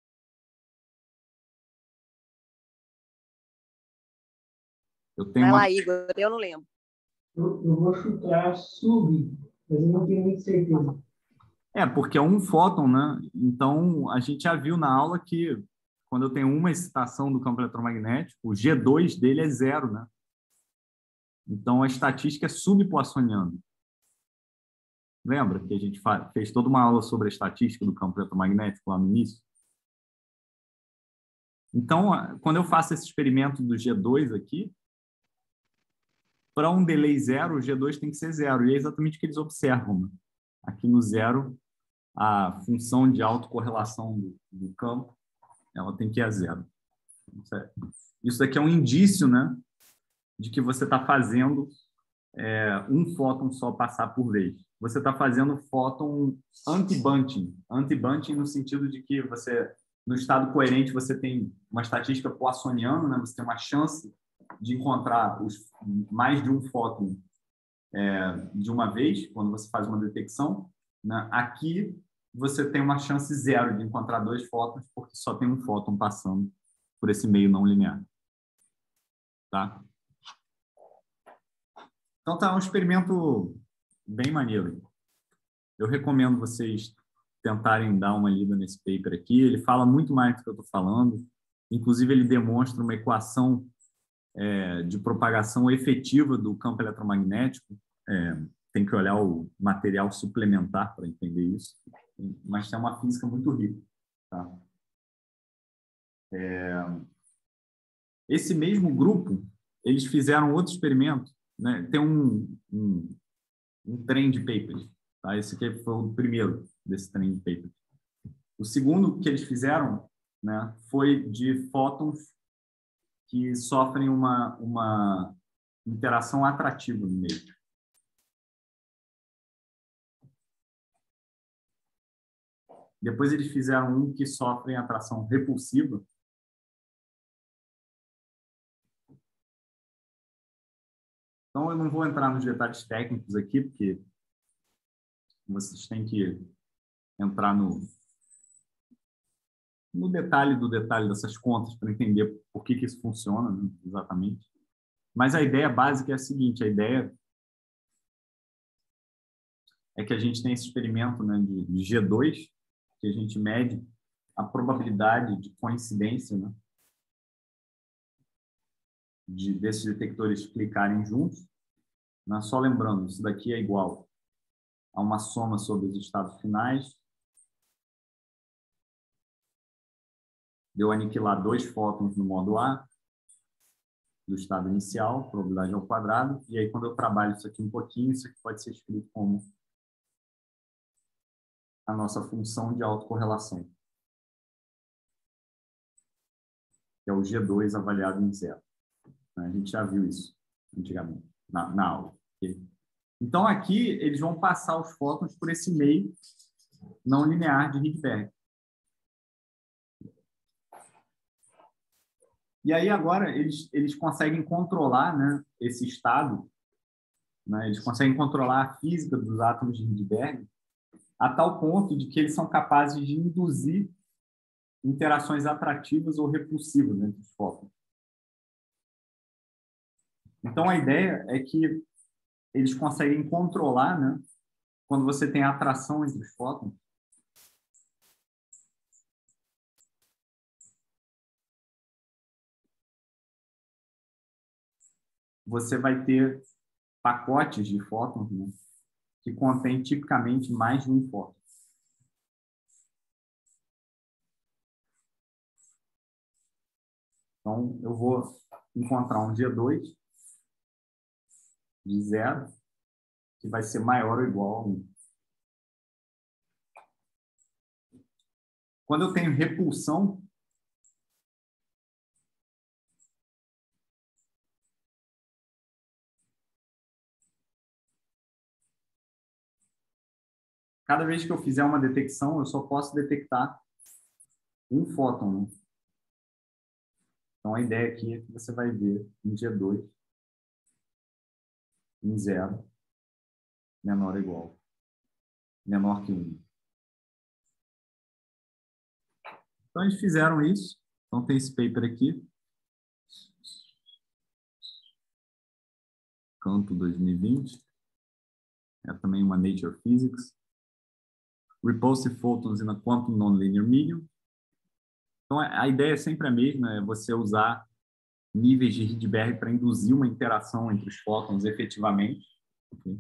Eu tenho Vai uma... lá, Igor, eu não lembro. Eu, eu vou chutar sub, mas eu não tenho muita certeza. É, porque é um fóton, né? Então, a gente já viu na aula que quando eu tenho uma excitação do campo eletromagnético, o G dois dele é zero, né? Então, a estatística é subpoissoniana. Lembra que a gente fez toda uma aula sobre a estatística do campo eletromagnético lá no início? Então, quando eu faço esse experimento do G dois aqui, para um delay zero, o G dois tem que ser zero. E é exatamente o que eles observam, né? Aqui no zero, a função de autocorrelação do, do campo, ela tem que ir a zero. Isso daqui é um indício, né, de que você está fazendo é, um fóton só passar por vez. Você está fazendo fóton anti-bunting. Anti-bunting no sentido de que você, no estado coerente, você tem uma estatística poissoniana, né? Você tem uma chance de encontrar os, mais de um fóton é, de uma vez, quando você faz uma detecção. Né? Aqui, você tem uma chance zero de encontrar dois fótons, porque só tem um fóton passando por esse meio não linear. Tá? Então, tá um experimento bem maneiro. Eu recomendo vocês tentarem dar uma lida nesse paper aqui. Ele fala muito mais do que eu estou falando. Inclusive, ele demonstra uma equação é, de propagação efetiva do campo eletromagnético. É, tem que olhar o material suplementar para entender isso. Mas é uma física muito rica. Tá? É, esse mesmo grupo, eles fizeram outro experimento. Né? Tem um, um, um trend de papers. Tá? Esse aqui foi o primeiro desse trend de papers. O segundo que eles fizeram, né, foi de fótons que sofrem uma, uma interação atrativa no meio. Depois eles fizeram um que sofre atração repulsiva. Então, eu não vou entrar nos detalhes técnicos aqui, porque vocês têm que entrar no, no detalhe do detalhe dessas contas para entender por que, que isso funciona, né, exatamente. Mas a ideia básica é a seguinte, a ideia é que a gente tem esse experimento, né, de, de G dois, que a gente mede a probabilidade de coincidência, né, de, desses detectores clicarem juntos. Né? Só lembrando, isso daqui é igual a uma soma sobre os estados finais. Deu aniquilar dois fótons no modo A, do estado inicial, probabilidade ao quadrado, e aí quando eu trabalho isso aqui um pouquinho, isso aqui pode ser escrito como a nossa função de autocorrelação. que é o G dois avaliado em zero. A gente já viu isso antigamente, na, na aula. Okay? Então, aqui, eles vão passar os fótons por esse meio não linear de Rydberg. E aí, agora, eles, eles conseguem controlar, né, esse estado, né, eles conseguem controlar a física dos átomos de Rydberg a tal ponto de que eles são capazes de induzir interações atrativas ou repulsivas entre os fótons. Então, a ideia é que eles conseguem controlar, né, quando você tem atração entre os fótons, você vai ter pacotes de fótons, né, que contêm tipicamente mais de um fóton. Então, eu vou encontrar um G dois de zero, que vai ser maior ou igual a um. Quando eu tenho repulsão, cada vez que eu fizer uma detecção, eu só posso detectar um fóton, né? Então, a ideia aqui é que você vai ver um G dois em zero, menor ou igual, menor que um. Então, eles fizeram isso. Então, tem esse paper aqui. Canto dois mil e vinte. É também uma Nature Physics. Repulsive photons in a quantum nonlinear medium. Então, a ideia é sempre a mesma, é você usar níveis de Rydberg para induzir uma interação entre os fótons efetivamente. Okay?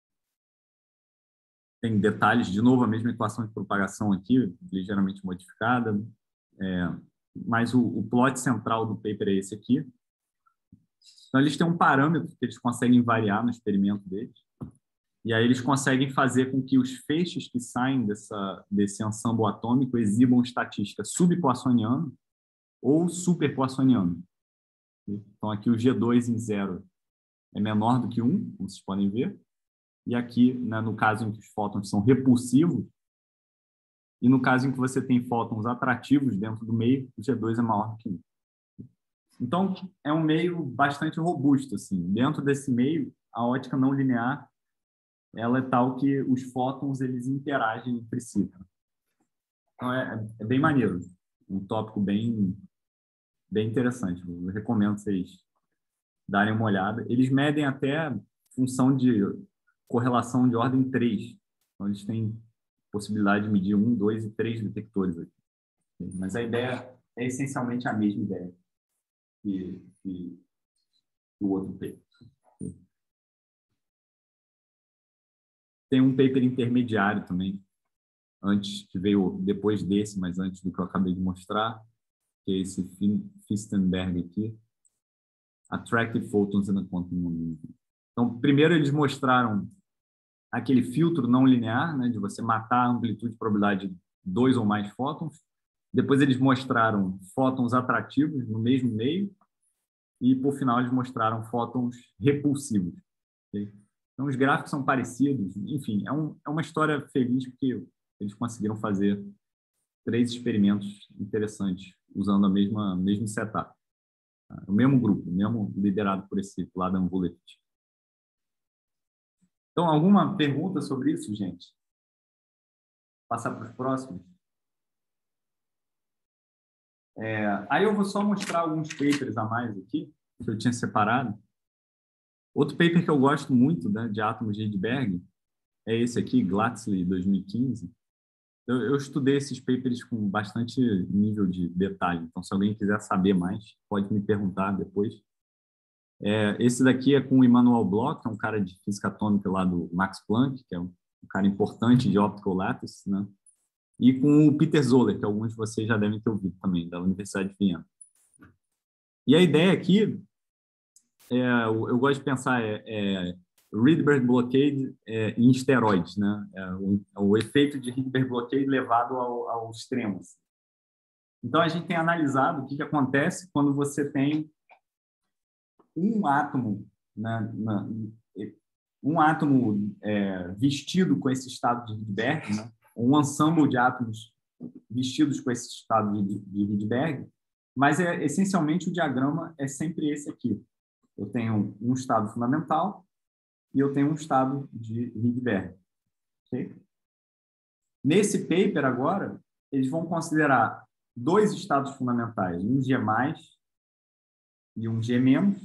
Tem detalhes, de novo, a mesma equação de propagação aqui, ligeiramente modificada, é, mas o, o plot central do paper é esse aqui. Então, eles têm um parâmetro que eles conseguem variar no experimento deles, e aí eles conseguem fazer com que os feixes que saem dessa, desse ensemble atômico exibam estatística subpoissoniana ou superpoissoniana. Então, aqui o G dois em zero é menor do que um, como vocês podem ver, e aqui, né, no caso em que os fótons são repulsivos, e no caso em que você tem fótons atrativos dentro do meio, o G dois é maior do que um. Então, é um meio bastante robusto, assim. Dentro desse meio, a ótica não linear ela é tal que os fótons eles interagem entre si. Então, é, é bem maneiro. Um tópico bem, bem interessante. Eu recomendo vocês darem uma olhada. Eles medem até função de correlação de ordem três. Então, eles têm possibilidade de medir um, dois e três detectores aqui. Mas a ideia é essencialmente a mesma ideia que, que o outro paper. Tem um paper intermediário também, antes, que veio depois desse, mas antes do que eu acabei de mostrar, que é esse Fistenberg aqui, Attractive Photons in a Quantum Nonlinear. Então, primeiro eles mostraram aquele filtro não linear, né, de você matar a amplitude de probabilidade de dois ou mais fótons. Depois eles mostraram fótons atrativos no mesmo meio e, por final, eles mostraram fótons repulsivos. Okay? Então, os gráficos são parecidos. Enfim, é, um, é uma história feliz porque eles conseguiram fazer três experimentos interessantes usando a mesma mesmo setup. O mesmo grupo, mesmo liderado por esse Vladan Vuletic. Então, alguma pergunta sobre isso, gente? Passar para os próximos? É, aí eu vou só mostrar alguns papers a mais aqui, que eu tinha separado. Outro paper que eu gosto muito, né, de átomos de Rydberg é esse aqui, Glatsley, dois mil e quinze. Eu, eu estudei esses papers com bastante nível de detalhe, então se alguém quiser saber mais, pode me perguntar depois. É, esse daqui é com o Immanuel Bloch, que é um cara de física atômica lá do Max Planck, que é um, um cara importante de optical lattice, né? E com o Peter Zoller, que alguns de vocês já devem ter ouvido também, da Universidade de Viena. E a ideia aqui, é, eu, eu gosto de pensar, é, é Rydberg blockade é, em esteroides, né? É o, é o efeito de Rydberg blockade levado ao, ao extremo. Então, a gente tem analisado o que, que acontece quando você tem um átomo, né, na, um átomo é, vestido com esse estado de Rydberg, né, um ensemble de átomos vestidos com esse estado de, de Rydberg, mas é, essencialmente o diagrama é sempre esse aqui. Eu tenho um estado fundamental e eu tenho um estado de Rydberg. Okay? Nesse paper agora, eles vão considerar dois estados fundamentais, um G mais e um G menos,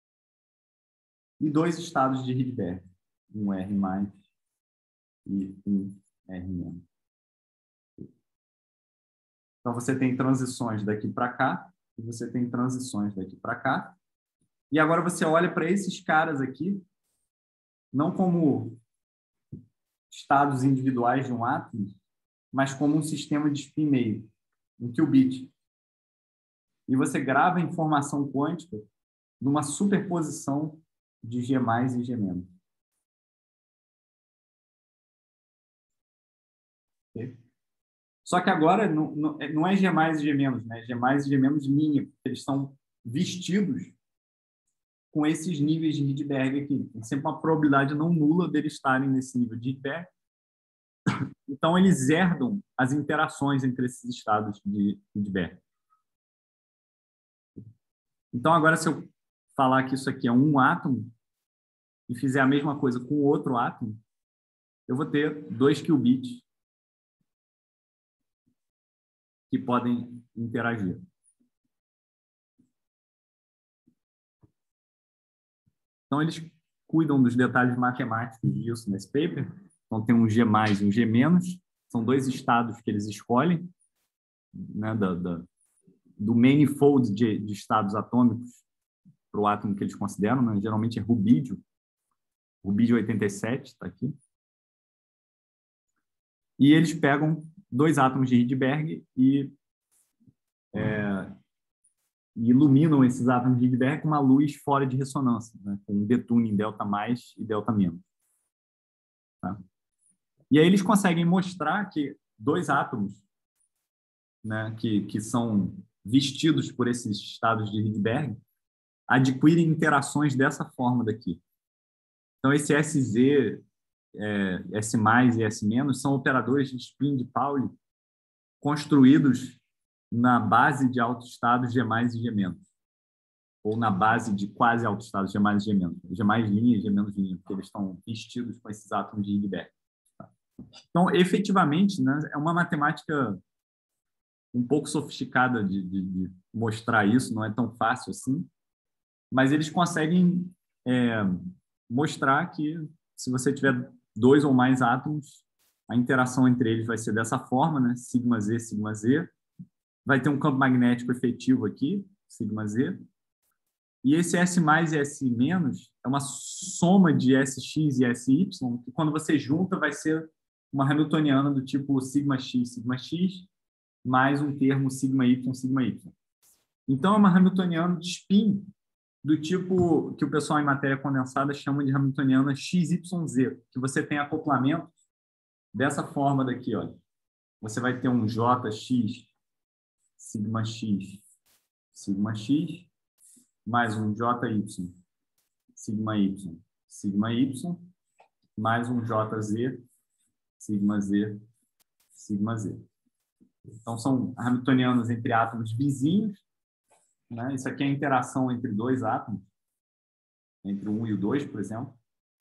e dois estados de Rydberg, um R mais e um R menos. Então, você tem transições daqui para cá e você tem transições daqui para cá. E agora você olha para esses caras aqui, não como estados individuais de um átomo, mas como um sistema de spin meio, um qubit. E você grava a informação quântica numa superposição de G mais e G menos. Okay? Só que agora não, não, não é G mais e G menos, né? G mais e G menos linha, porque eles estão vestidos com esses níveis de Rydberg aqui. Tem sempre uma probabilidade não nula deles estarem nesse nível de Rydberg. Então, eles herdam as interações entre esses estados de Rydberg. Então, agora, se eu falar que isso aqui é um átomo e fizer a mesma coisa com outro átomo, eu vou ter dois qubits que podem interagir. Então, eles cuidam dos detalhes matemáticos disso nesse paper. Então, tem um G mais e um G menos. São dois estados que eles escolhem, né, da, da, do manifold de, de estados atômicos para o átomo que eles consideram. Né? Geralmente é rubídio. Rubídio oitenta e sete, está aqui. E eles pegam dois átomos de Rydberg e, é, e iluminam esses átomos de Rydberg com uma luz fora de ressonância, né? Com um detuning delta mais e delta menos. Tá? E aí eles conseguem mostrar que dois átomos, né, que, que são vestidos por esses estados de Rydberg adquirem interações dessa forma daqui. Então, esse S Z, é, S mais e S menos são operadores de spin de Pauli construídos na base de autoestados G mais e G menos, ou na base de quase autoestados G mais e G menos, G mais linha e G menos linha, porque eles estão vestidos com esses átomos de Rydberg. Então, efetivamente, né, é uma matemática um pouco sofisticada de, de, de mostrar isso, não é tão fácil assim, mas eles conseguem é, mostrar que se você tiver dois ou mais átomos, a interação entre eles vai ser dessa forma, né? Sigma Z, sigma Z. Vai ter um campo magnético efetivo aqui, sigma Z. E esse S mais e S menos é uma soma de S X e S Y, que quando você junta vai ser uma hamiltoniana do tipo sigma X, sigma X, mais um termo sigma Y, sigma Y. Então, é uma hamiltoniana de spin do tipo que o pessoal em matéria condensada chama de hamiltoniana X Y Z, que você tem acoplamento dessa forma daqui, olha. Você vai ter um J X, sigma X, sigma X, mais um J Y, sigma Y, sigma Y, mais um J Z, sigma Z, sigma Z. Então, são hamiltonianos entre átomos vizinhos, né? Isso aqui é a interação entre dois átomos, entre o um e o dois, por exemplo.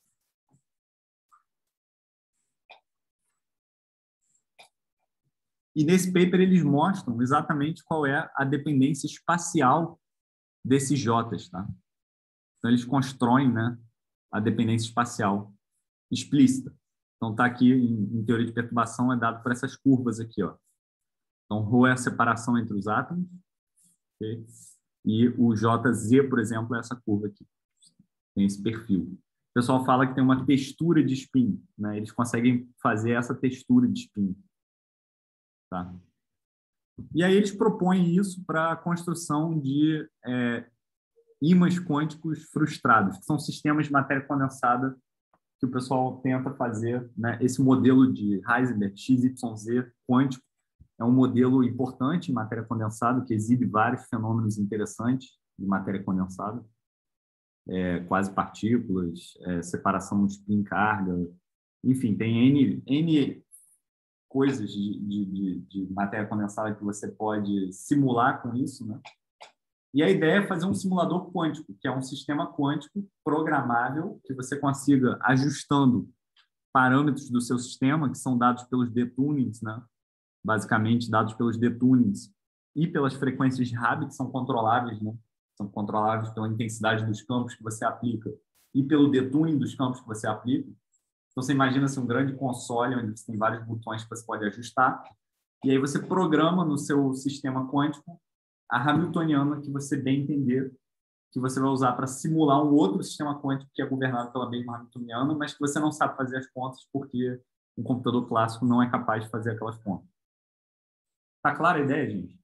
E nesse paper eles mostram exatamente qual é a dependência espacial desses J's, tá? Então, eles constroem, né, a dependência espacial explícita. Então, está aqui em, em teoria de perturbação, é dado por essas curvas aqui, ó. Então, ρ é a separação entre os átomos, okay? E o J Z, por exemplo, é essa curva aqui. Tem esse perfil. O pessoal fala que tem uma textura de spin, né? Eles conseguem fazer essa textura de spin. Tá? E aí eles propõem isso para a construção de é, ímãs quânticos frustrados, que são sistemas de matéria condensada que o pessoal tenta fazer, né, esse modelo de Heisenberg X Y Z quântico é um modelo importante em matéria condensada, que exibe vários fenômenos interessantes de matéria condensada, é, quase partículas, é, separação de spin-carga, enfim, tem N, N coisas de, de, de, de matéria condensada que você pode simular com isso, né? E a ideia é fazer um simulador quântico, que é um sistema quântico programável, que você consiga, ajustando parâmetros do seu sistema, que são dados pelos detunings, né? Basicamente dados pelos detunings e pelas frequências de Rabi, que são controláveis, né? São controláveis pela intensidade dos campos que você aplica e pelo detuning dos campos que você aplica. Então, você imagina assim, um grande console onde você tem vários botões que você pode ajustar, e aí você programa no seu sistema quântico a hamiltoniana que você bem entender, que você vai usar para simular um outro sistema quântico que é governado pela mesma hamiltoniana, mas que você não sabe fazer as contas porque um computador clássico não é capaz de fazer aquelas contas. Tá clara a ideia, gente?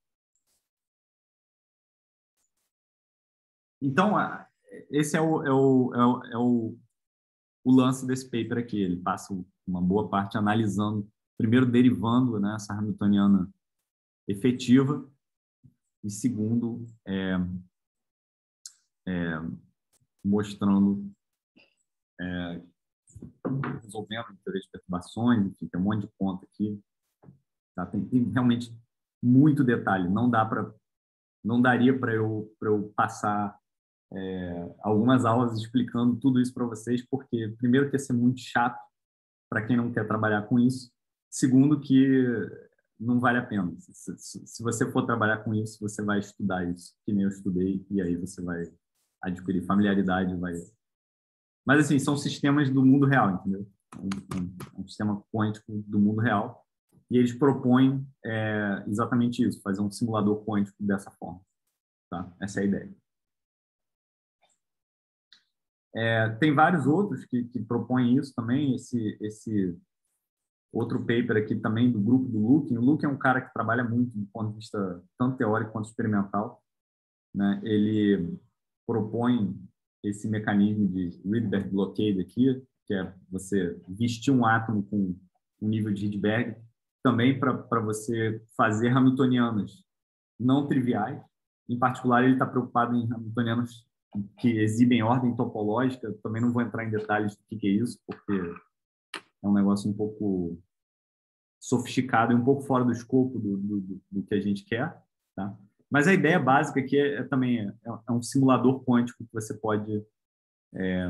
Então, esse é o, é o, é o, é o, o lance desse paper aqui. Ele passa uma boa parte analisando, primeiro derivando, né, essa hamiltoniana efetiva, e segundo, é, é, mostrando, é, resolvendo teoria de perturbações, enfim, tem um monte de conta aqui. Tá? Tem, tem realmente muito detalhe. Não dá para, não daria para eu, para eu passar é, algumas aulas explicando tudo isso para vocês, porque primeiro que ia ser muito chato para quem não quer trabalhar com isso. Segundo que não vale a pena. Se, se, se você for trabalhar com isso, você vai estudar isso, que nem eu estudei, e aí você vai adquirir familiaridade, vai... Mas, assim, são sistemas do mundo real, entendeu? Um, um, um sistema quântico do mundo real, e eles propõem é, exatamente isso, fazer um simulador quântico dessa forma. Tá? Essa é a ideia. É, tem vários outros que, que propõem isso também, esse... esse outro paper aqui também do grupo do Luke. O Luke é um cara que trabalha muito do ponto de vista tanto teórico quanto experimental, né? Ele propõe esse mecanismo de Rydberg blockade aqui, que é você vestir um átomo com um nível de Rydberg, também para você fazer hamiltonianas não triviais. Em particular, ele está preocupado em hamiltonianas que exibem ordem topológica. Também não vou entrar em detalhes do que é isso, porque é um negócio um pouco sofisticado e um pouco fora do escopo do, do, do que a gente quer, tá? Mas a ideia básica aqui é, é também é, é um simulador quântico que você pode é,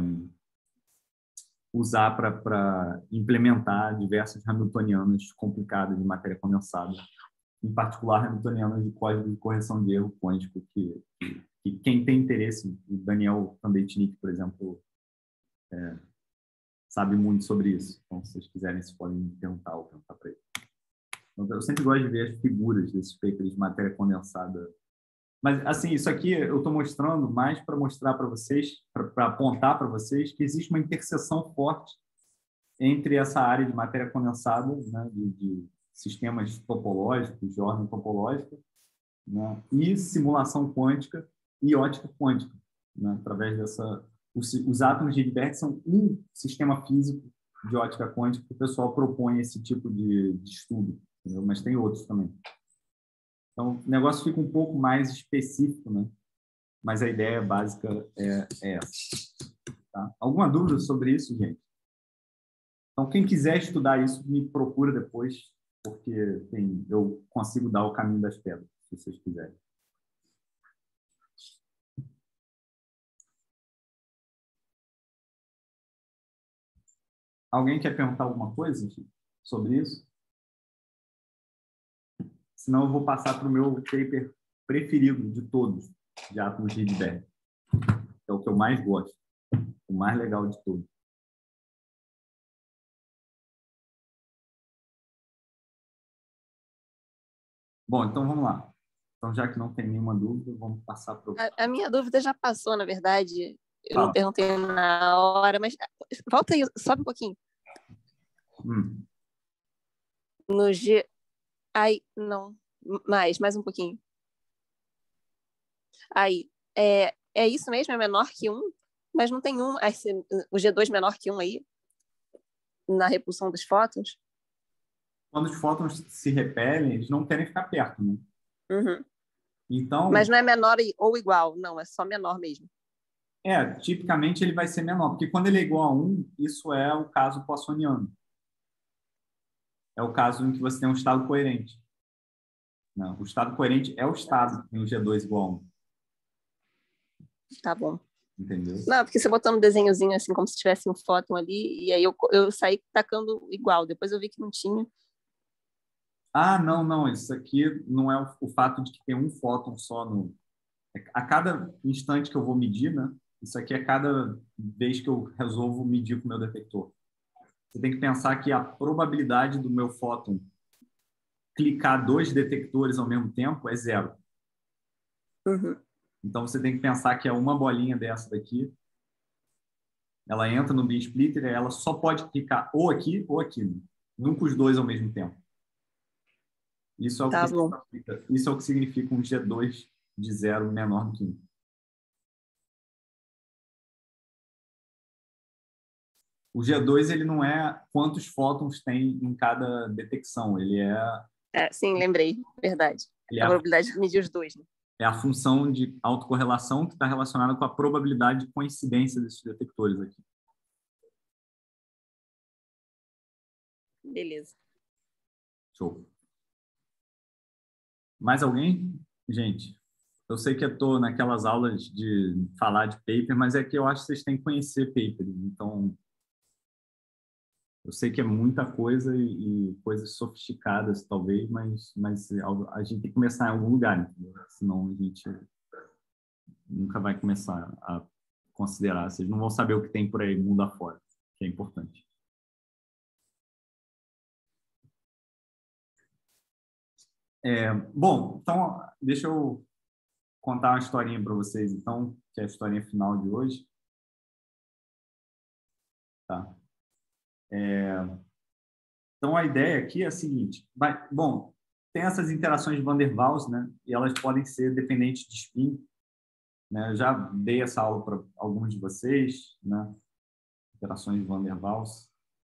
usar para implementar diversas hamiltonianas complicadas de matéria condensada, em particular hamiltonianas de código de correção de erro quântico, que, que, que quem tem interesse, o Daniel Tambetnik, por exemplo, é, sabe muito sobre isso. Então, se vocês quiserem, vocês podem me perguntar ou perguntar para ele. Então, eu sempre gosto de ver as figuras desses papers de matéria condensada. Mas, assim, isso aqui eu estou mostrando mais para mostrar para vocês, para apontar para vocês que existe uma interseção forte entre essa área de matéria condensada, né, de, de sistemas topológicos, de ordem topológica, né, e simulação quântica e ótica quântica, né, através dessa... Os, os átomos de Rydberg são um sistema físico de ótica quântica que o pessoal propõe esse tipo de, de estudo, entendeu? Mas tem outros também. Então, o negócio fica um pouco mais específico, né? Mas a ideia básica é, é essa. Tá? Alguma dúvida sobre isso, gente? Então, quem quiser estudar isso, me procura depois, porque tem, eu consigo dar o caminho das pedras, se vocês quiserem. Alguém quer perguntar alguma coisa sobre isso? Senão eu vou passar para o meu paper preferido de todos, de átomos de Rydberg, que é o que eu mais gosto, o mais legal de todos. Bom, então vamos lá. Então, já que não tem nenhuma dúvida, vamos passar para o... A, a minha dúvida já passou, na verdade. Eu Fala. não perguntei na hora, mas volta aí, sobe um pouquinho. Hum. No G... Aí, não. Mais, mais um pouquinho. Aí, é, é isso mesmo? É menor que um? Mas não tem um... O G dois menor que um aí? Na repulsão dos fótons? quando os fótons se repelem, eles não querem ficar perto, né? Uhum. Então, Mas não é menor ou igual, não, é só menor mesmo. é, tipicamente ele vai ser menor, porque quando ele é igual a um, isso é o caso poissoniano. É o caso em que você tem um estado coerente. Não, o estado coerente é o estado que tem o G dois igual a um. Tá bom. Entendeu? Não, porque você botou um desenhozinho assim, como se tivesse um fóton ali, e aí eu, eu saí tacando igual, depois eu vi que não tinha. Ah, não, não, isso aqui não é o, o fato de que tem um fóton só no... A cada instante que eu vou medir, né? Isso aqui é cada vez que eu resolvo medir com o meu detector. Você tem que pensar que a probabilidade do meu fóton clicar dois detectores ao mesmo tempo é zero. Uhum. Então, você tem que pensar que é uma bolinha dessa daqui, ela entra no beam splitter e ela só pode clicar ou aqui ou aqui, né? Nunca os dois ao mesmo tempo. Isso é o Tá que bom. significa, isso é o que significa um G dois de zero menor do que um. O G dois ele não é quantos fótons tem em cada detecção, ele é, É, sim, lembrei, verdade. ele é, A a, probabilidade de medir os dois, né? é a função de autocorrelação que está relacionada com a probabilidade de coincidência desses detectores aqui. Beleza. Show. Mais alguém? Gente, eu sei que eu estou naquelas aulas de falar de paper, mas é que eu acho que vocês têm que conhecer paper. Então, eu sei que é muita coisa e, e coisas sofisticadas, talvez, mas, mas a gente tem que começar em algum lugar, entendeu? Senão a gente nunca vai começar a considerar. Vocês não vão saber o que tem por aí mundo afora, que é importante. É, bom, então, deixa eu contar uma historinha para vocês, então, que é a historinha final de hoje. Tá? É, então, a ideia aqui é a seguinte. Vai, bom, tem essas interações de Van der Waals, né? E elas podem ser dependentes de spin. Né? Eu já dei essa aula para alguns de vocês, né? Interações de Van der Waals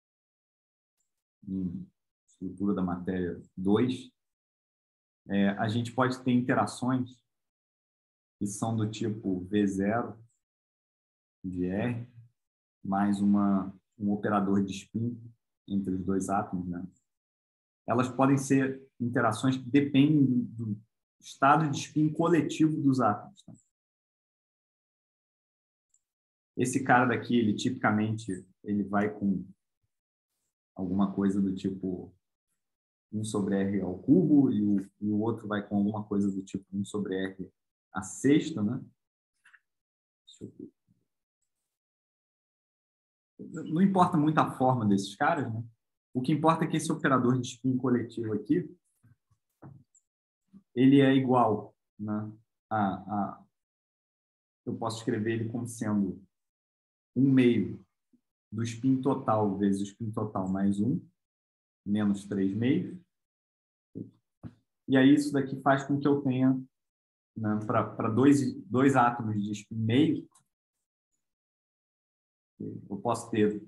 em estrutura da matéria dois. É, a gente pode ter interações que são do tipo V zero de R mais uma, um operador de spin entre os dois átomos, né? Elas podem ser interações que dependem do, do estado de spin coletivo dos átomos. Tá? Esse cara daqui, ele tipicamente ele vai com alguma coisa do tipo um sobre R ao cubo e o, e o outro vai com alguma coisa do tipo um sobre R à sexta, né? Deixa eu ver. Não importa muito a forma desses caras, né? O que importa é que esse operador de spin coletivo aqui, ele é igual, né? A, a, eu posso escrever ele como sendo um meio do spin total vezes o spin total mais um, menos três meios. E aí isso daqui faz com que eu tenha, né, para dois, dois átomos de spin meio, eu posso ter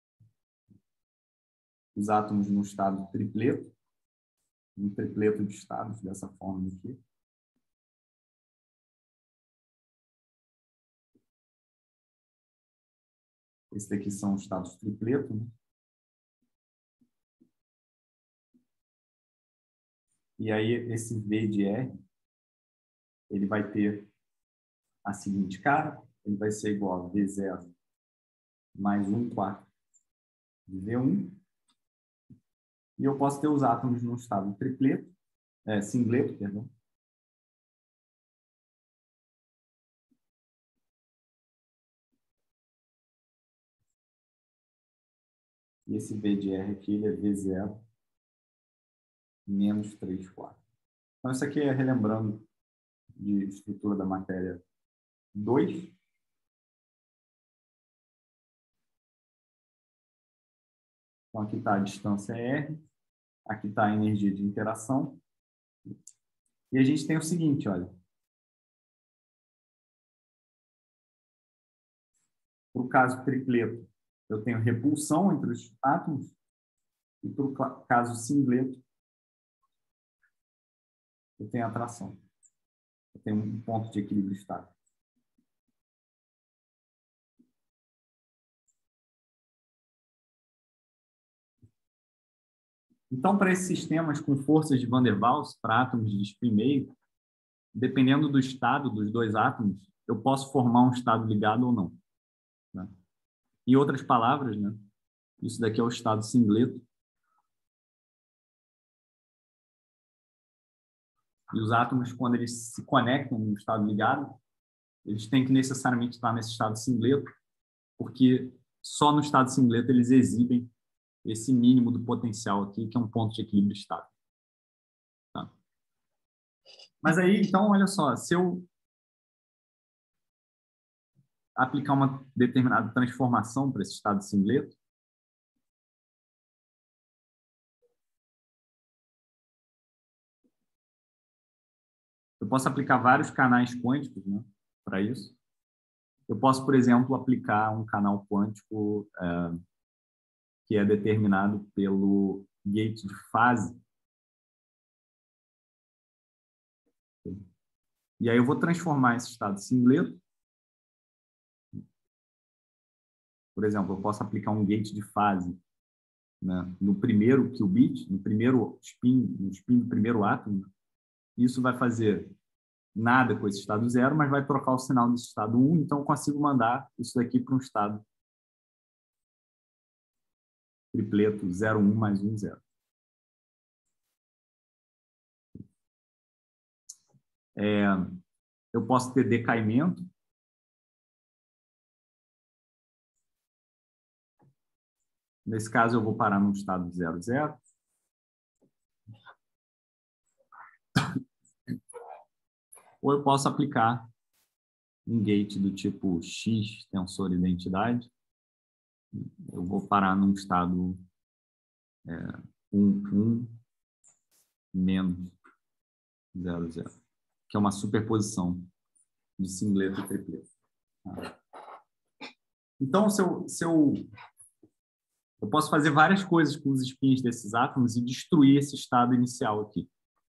os átomos no estado tripleto, um tripleto de estados dessa forma aqui. Esse daqui são os estados tripleto, né? E aí esse V de R, ele vai ter a seguinte cara, ele vai ser igual a V zero mais um quarto de V um. E eu posso ter os átomos no estado tripleto, é, singleto, perdão. E esse V de R aqui, ele é V zero menos três quartos. Então, isso aqui é relembrando de estrutura da matéria dois. Então, aqui está a distância R, aqui está a energia de interação. E a gente tem o seguinte, olha. Para o caso tripleto, eu tenho repulsão entre os átomos. E para o caso singleto, eu tenho atração. Eu tenho um ponto de equilíbrio estável. Então, para esses sistemas com forças de Van der Waals, para átomos de spin meio, dependendo do estado dos dois átomos, eu posso formar um estado ligado ou não. Né? Em outras palavras, né, isso daqui é o estado singleto. E os átomos, quando eles se conectam no estado ligado, eles têm que necessariamente estar nesse estado singleto, porque só no estado singleto eles exibem esse mínimo do potencial aqui, que é um ponto de equilíbrio estável. Tá? Mas aí, então, olha só, se eu aplicar uma determinada transformação para esse estado singleto, eu posso aplicar vários canais quânticos, né, para isso. Eu posso, por exemplo, aplicar um canal quântico é, que é determinado pelo gate de fase. E aí eu vou transformar esse estado singleto. Por exemplo, eu posso aplicar um gate de fase, né, no primeiro qubit, no primeiro spin, no spin do primeiro átomo. Isso vai fazer nada com esse estado zero, mas vai trocar o sinal desse estado um, então eu consigo mandar isso daqui para um estado tripleto zero um mais um zero. É, eu posso ter decaimento. Nesse caso, eu vou parar num estado zero zero. Ou eu posso aplicar um gate do tipo X, tensor identidade. Eu vou parar num estado é, um, um menos zero zero, que é uma superposição de singleto e tripleto. Então, se eu, se eu, eu posso fazer várias coisas com os spins desses átomos e destruir esse estado inicial aqui.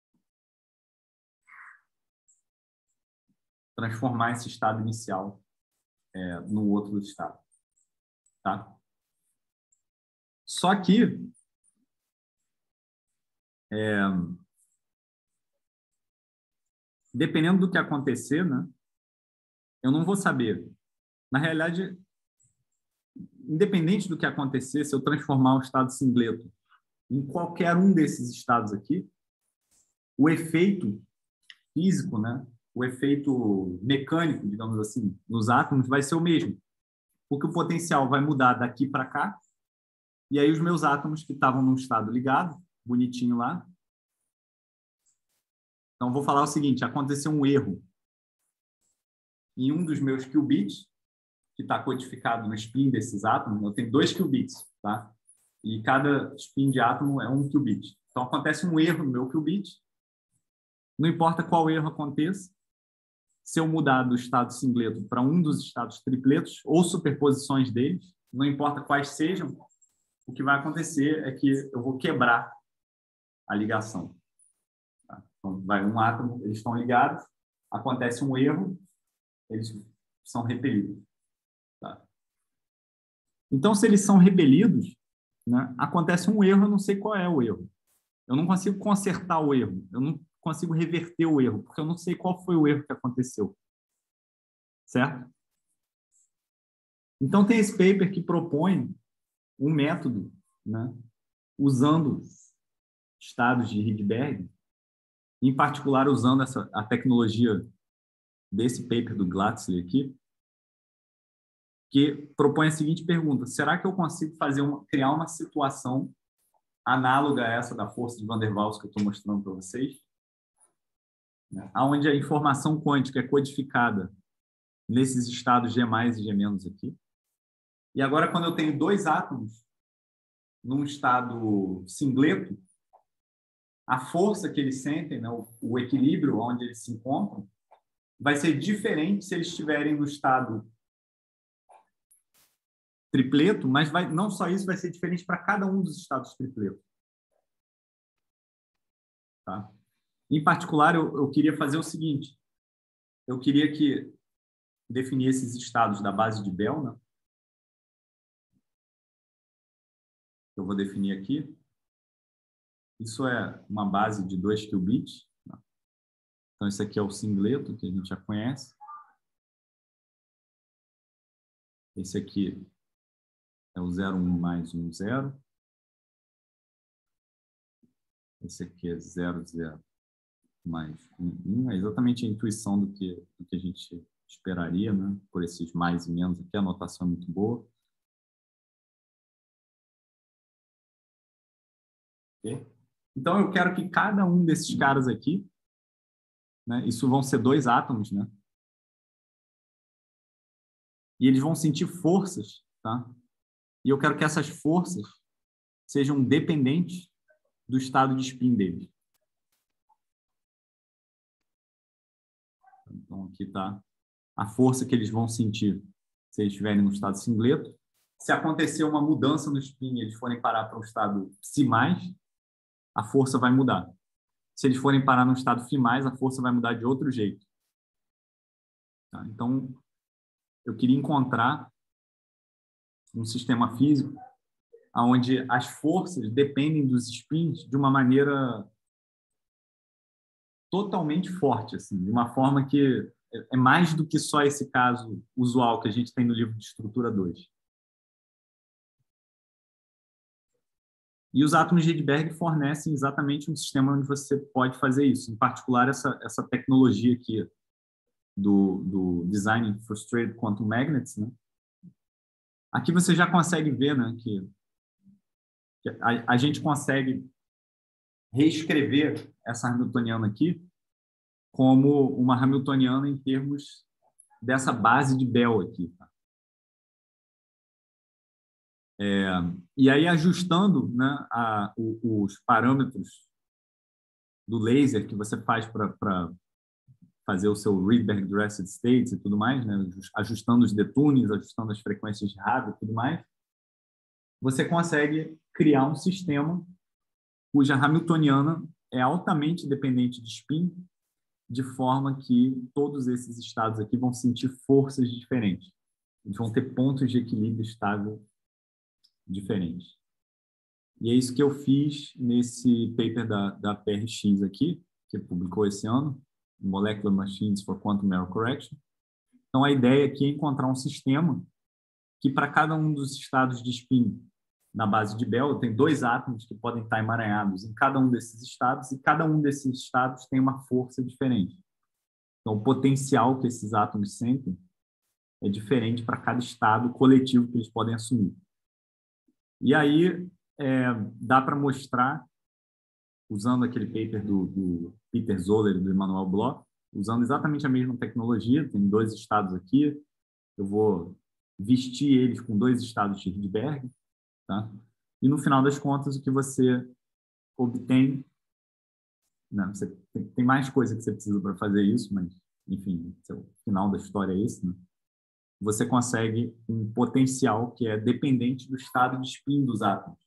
Transformar esse estado inicial é, no outro estado. Tá? Só que é, dependendo do que acontecer, né, eu não vou saber. Na realidade, independente do que acontecer, se eu transformar o estado singleto em qualquer um desses estados aqui, o efeito físico, né, o efeito mecânico, digamos assim, nos átomos vai ser o mesmo. Porque o potencial vai mudar daqui para cá, e aí os meus átomos que estavam num estado ligado, bonitinho lá. Então, vou falar o seguinte, aconteceu um erro em um dos meus qubits, que está codificado no spin desses átomos. Eu tenho dois qubits, tá? E cada spin de átomo é um qubit. Então, acontece um erro no meu qubit. Não importa qual erro aconteça, se eu mudar do estado singleto para um dos estados tripletos ou superposições deles, não importa quais sejam, o que vai acontecer é que eu vou quebrar a ligação. Tá? Então, vai um átomo, eles estão ligados, acontece um erro, eles são repelidos. Tá? Então, se eles são repelidos, né, acontece um erro, eu não sei qual é o erro. Eu não consigo consertar o erro, eu não consigo reverter o erro, porque eu não sei qual foi o erro que aconteceu. Certo? Então, tem esse paper que propõe um método, né, usando estados de Rydberg, em particular usando essa, a tecnologia desse paper do Glatzel aqui, que propõe a seguinte pergunta: será que eu consigo fazer uma, criar uma situação análoga a essa da força de Van der Waals que eu estou mostrando para vocês, né, onde a informação quântica é codificada nesses estados G mais e G menos aqui. E agora, quando eu tenho dois átomos num estado singleto, a força que eles sentem, né, o, o equilíbrio onde eles se encontram, vai ser diferente se eles estiverem no estado tripleto, mas vai, não só isso, vai ser diferente para cada um dos estados tripleto. Tá? Em particular, eu, eu queria fazer o seguinte. Eu queria que definir esses estados da base de Bell, né? Eu vou definir aqui. Isso é uma base de dois qubits. Né? Então, esse aqui é o singleto, que a gente já conhece. Esse aqui é o zero um mais um zero. Esse aqui é zero zero mais um um. É exatamente a intuição do que, do que a gente esperaria, né? Por esses mais e menos aqui. A notação é muito boa. Okay? Então, eu quero que cada um desses caras aqui, né? Isso vão ser dois átomos, né? E eles vão sentir forças, tá? E eu quero que essas forças sejam dependentes do estado de spin deles. Então, aqui está a força que eles vão sentir se eles estiverem no estado singleto. Se acontecer uma mudança no spin e eles forem parar para um estado psi mais, a força vai mudar. Se eles forem parar no estado φ mais, a força vai mudar de outro jeito. Tá? Então, eu queria encontrar um sistema físico onde as forças dependem dos spins de uma maneira totalmente forte, assim, de uma forma que é mais do que só esse caso usual que a gente tem no livro de estrutura dois. E os átomos de Rydberg fornecem exatamente um sistema onde você pode fazer isso. Em particular, essa, essa tecnologia aqui do, do Design Frustrated Quantum Magnets, né? Aqui você já consegue ver, né, que, que a, a gente consegue reescrever essa hamiltoniana aqui como uma hamiltoniana em termos dessa base de Bell aqui. Tá? É, e aí, ajustando, né, a, o, os parâmetros do laser que você faz para fazer o seu Rydberg Dressed States e tudo mais, né, ajustando os detunes, ajustando as frequências de rádio e tudo mais, você consegue criar um sistema cuja hamiltoniana é altamente dependente de spin, de forma que todos esses estados aqui vão sentir forças diferentes. Eles vão ter pontos de equilíbrio estável diferentes. E é isso que eu fiz nesse paper da, da P R X aqui, que publicou esse ano, Molecular Machines for Quantum Error Correction. Então, a ideia aqui é encontrar um sistema que, para cada um dos estados de spin na base de Bell, tem dois átomos que podem estar emaranhados em cada um desses estados, e cada um desses estados tem uma força diferente. Então, o potencial que esses átomos sentem é diferente para cada estado coletivo que eles podem assumir. E aí, é, dá para mostrar, usando aquele paper do, do Peter Zoller e do Emanuel Bloch, usando exatamente a mesma tecnologia, tem dois estados aqui, eu vou vestir eles com dois estados de Rydberg, tá? E no final das contas, o que você obtém, não, você tem, tem mais coisa que você precisa para fazer isso, mas, enfim, o final da história é esse, né? Você consegue um potencial que é dependente do estado de spin dos átomos.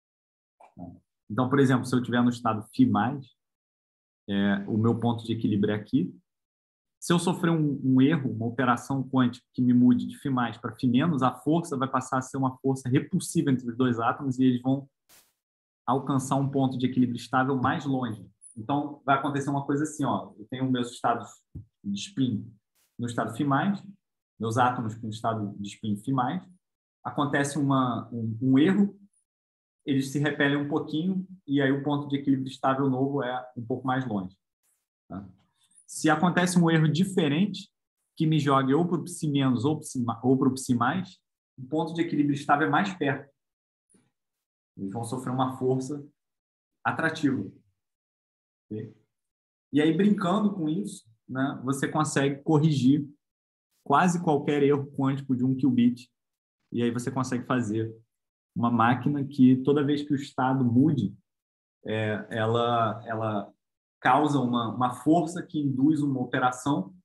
Então, por exemplo, se eu estiver no estado φ mais, é, o meu ponto de equilíbrio é aqui. Se eu sofrer um, um erro, uma operação quântica que me mude de φ mais para φ menos, a força vai passar a ser uma força repulsiva entre os dois átomos e eles vão alcançar um ponto de equilíbrio estável mais longe. Então, vai acontecer uma coisa assim, ó, eu tenho meus estados de spin no estado φ mais, meus átomos com estado de spin φ mais, acontece uma, um, um erro, eles se repelem um pouquinho e aí o ponto de equilíbrio estável novo é um pouco mais longe. Tá? Se acontece um erro diferente, que me jogue ou para o psi menos ou para o psi mais, o ponto de equilíbrio estável é mais perto. Eles vão sofrer uma força atrativa. Okay? E aí, brincando com isso, né, você consegue corrigir quase qualquer erro quântico de um qubit. E aí você consegue fazer uma máquina que, toda vez que o estado mude, é, ela, ela causa uma, uma força que induz uma operação,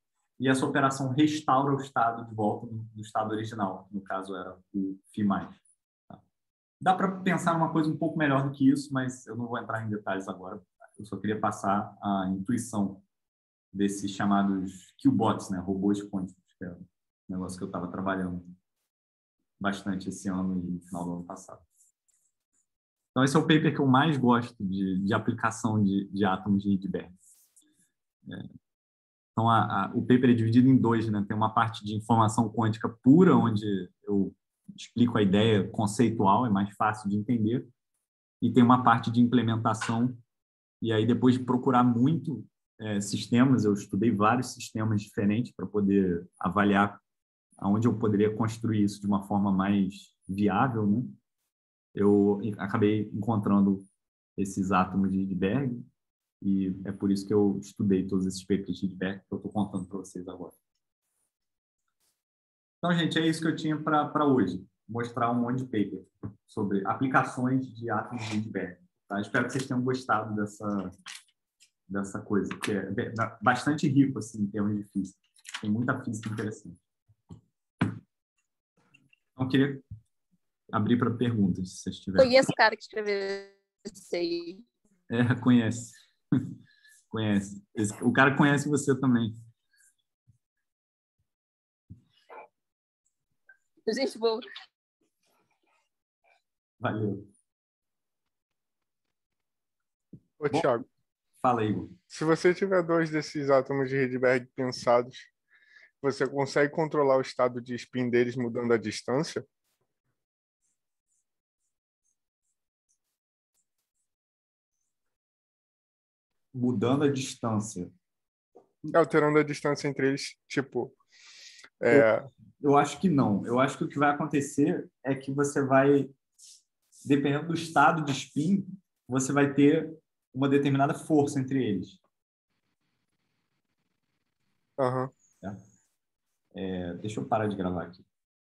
e essa operação restaura o estado de volta do, do estado original, que no caso era o φ mais. Tá? Dá para pensar numa coisa um pouco melhor do que isso, mas eu não vou entrar em detalhes agora. Eu só queria passar a intuição desses chamados Q-bots, né? Robôs quânticos, que é um negócio que eu estava trabalhando bastante esse ano e no final do ano passado. Então, esse é o paper que eu mais gosto de, de aplicação de, de átomos de Rydberg. É. Então, a, a, o paper é dividido em dois, né? Tem uma parte de informação quântica pura, onde eu explico a ideia conceitual, é mais fácil de entender, e tem uma parte de implementação, e aí depois de procurar muito é, sistemas, eu estudei vários sistemas diferentes para poder avaliar aonde eu poderia construir isso de uma forma mais viável, né? Eu acabei encontrando esses átomos de Rydberg, e é por isso que eu estudei todos esses papers de Rydberg que eu estou contando para vocês agora. Então, gente, é isso que eu tinha para hoje. Mostrar um monte de paper sobre aplicações de átomos de Rydberg. Tá? Espero que vocês tenham gostado dessa, dessa coisa, que é bastante rico assim, em termos de física. Tem muita física interessante. Então, eu queria abrir para perguntas, se vocês tiverem. Conheço o cara que escreveu isso aí. É, conhece. Conhece. Esse, o cara conhece você também. Gente boa. Valeu. Ô, Bom, Thiago, fala, Igor. se você tiver dois desses átomos de Rydberg pensados, você consegue controlar o estado de spin deles mudando a distância? Mudando a distância. Alterando a distância entre eles, tipo... Eu, É... eu acho que não. Eu acho que o que vai acontecer é que você vai, dependendo do estado de spin, você vai ter uma determinada força entre eles. Uhum. É, deixa eu parar de gravar aqui.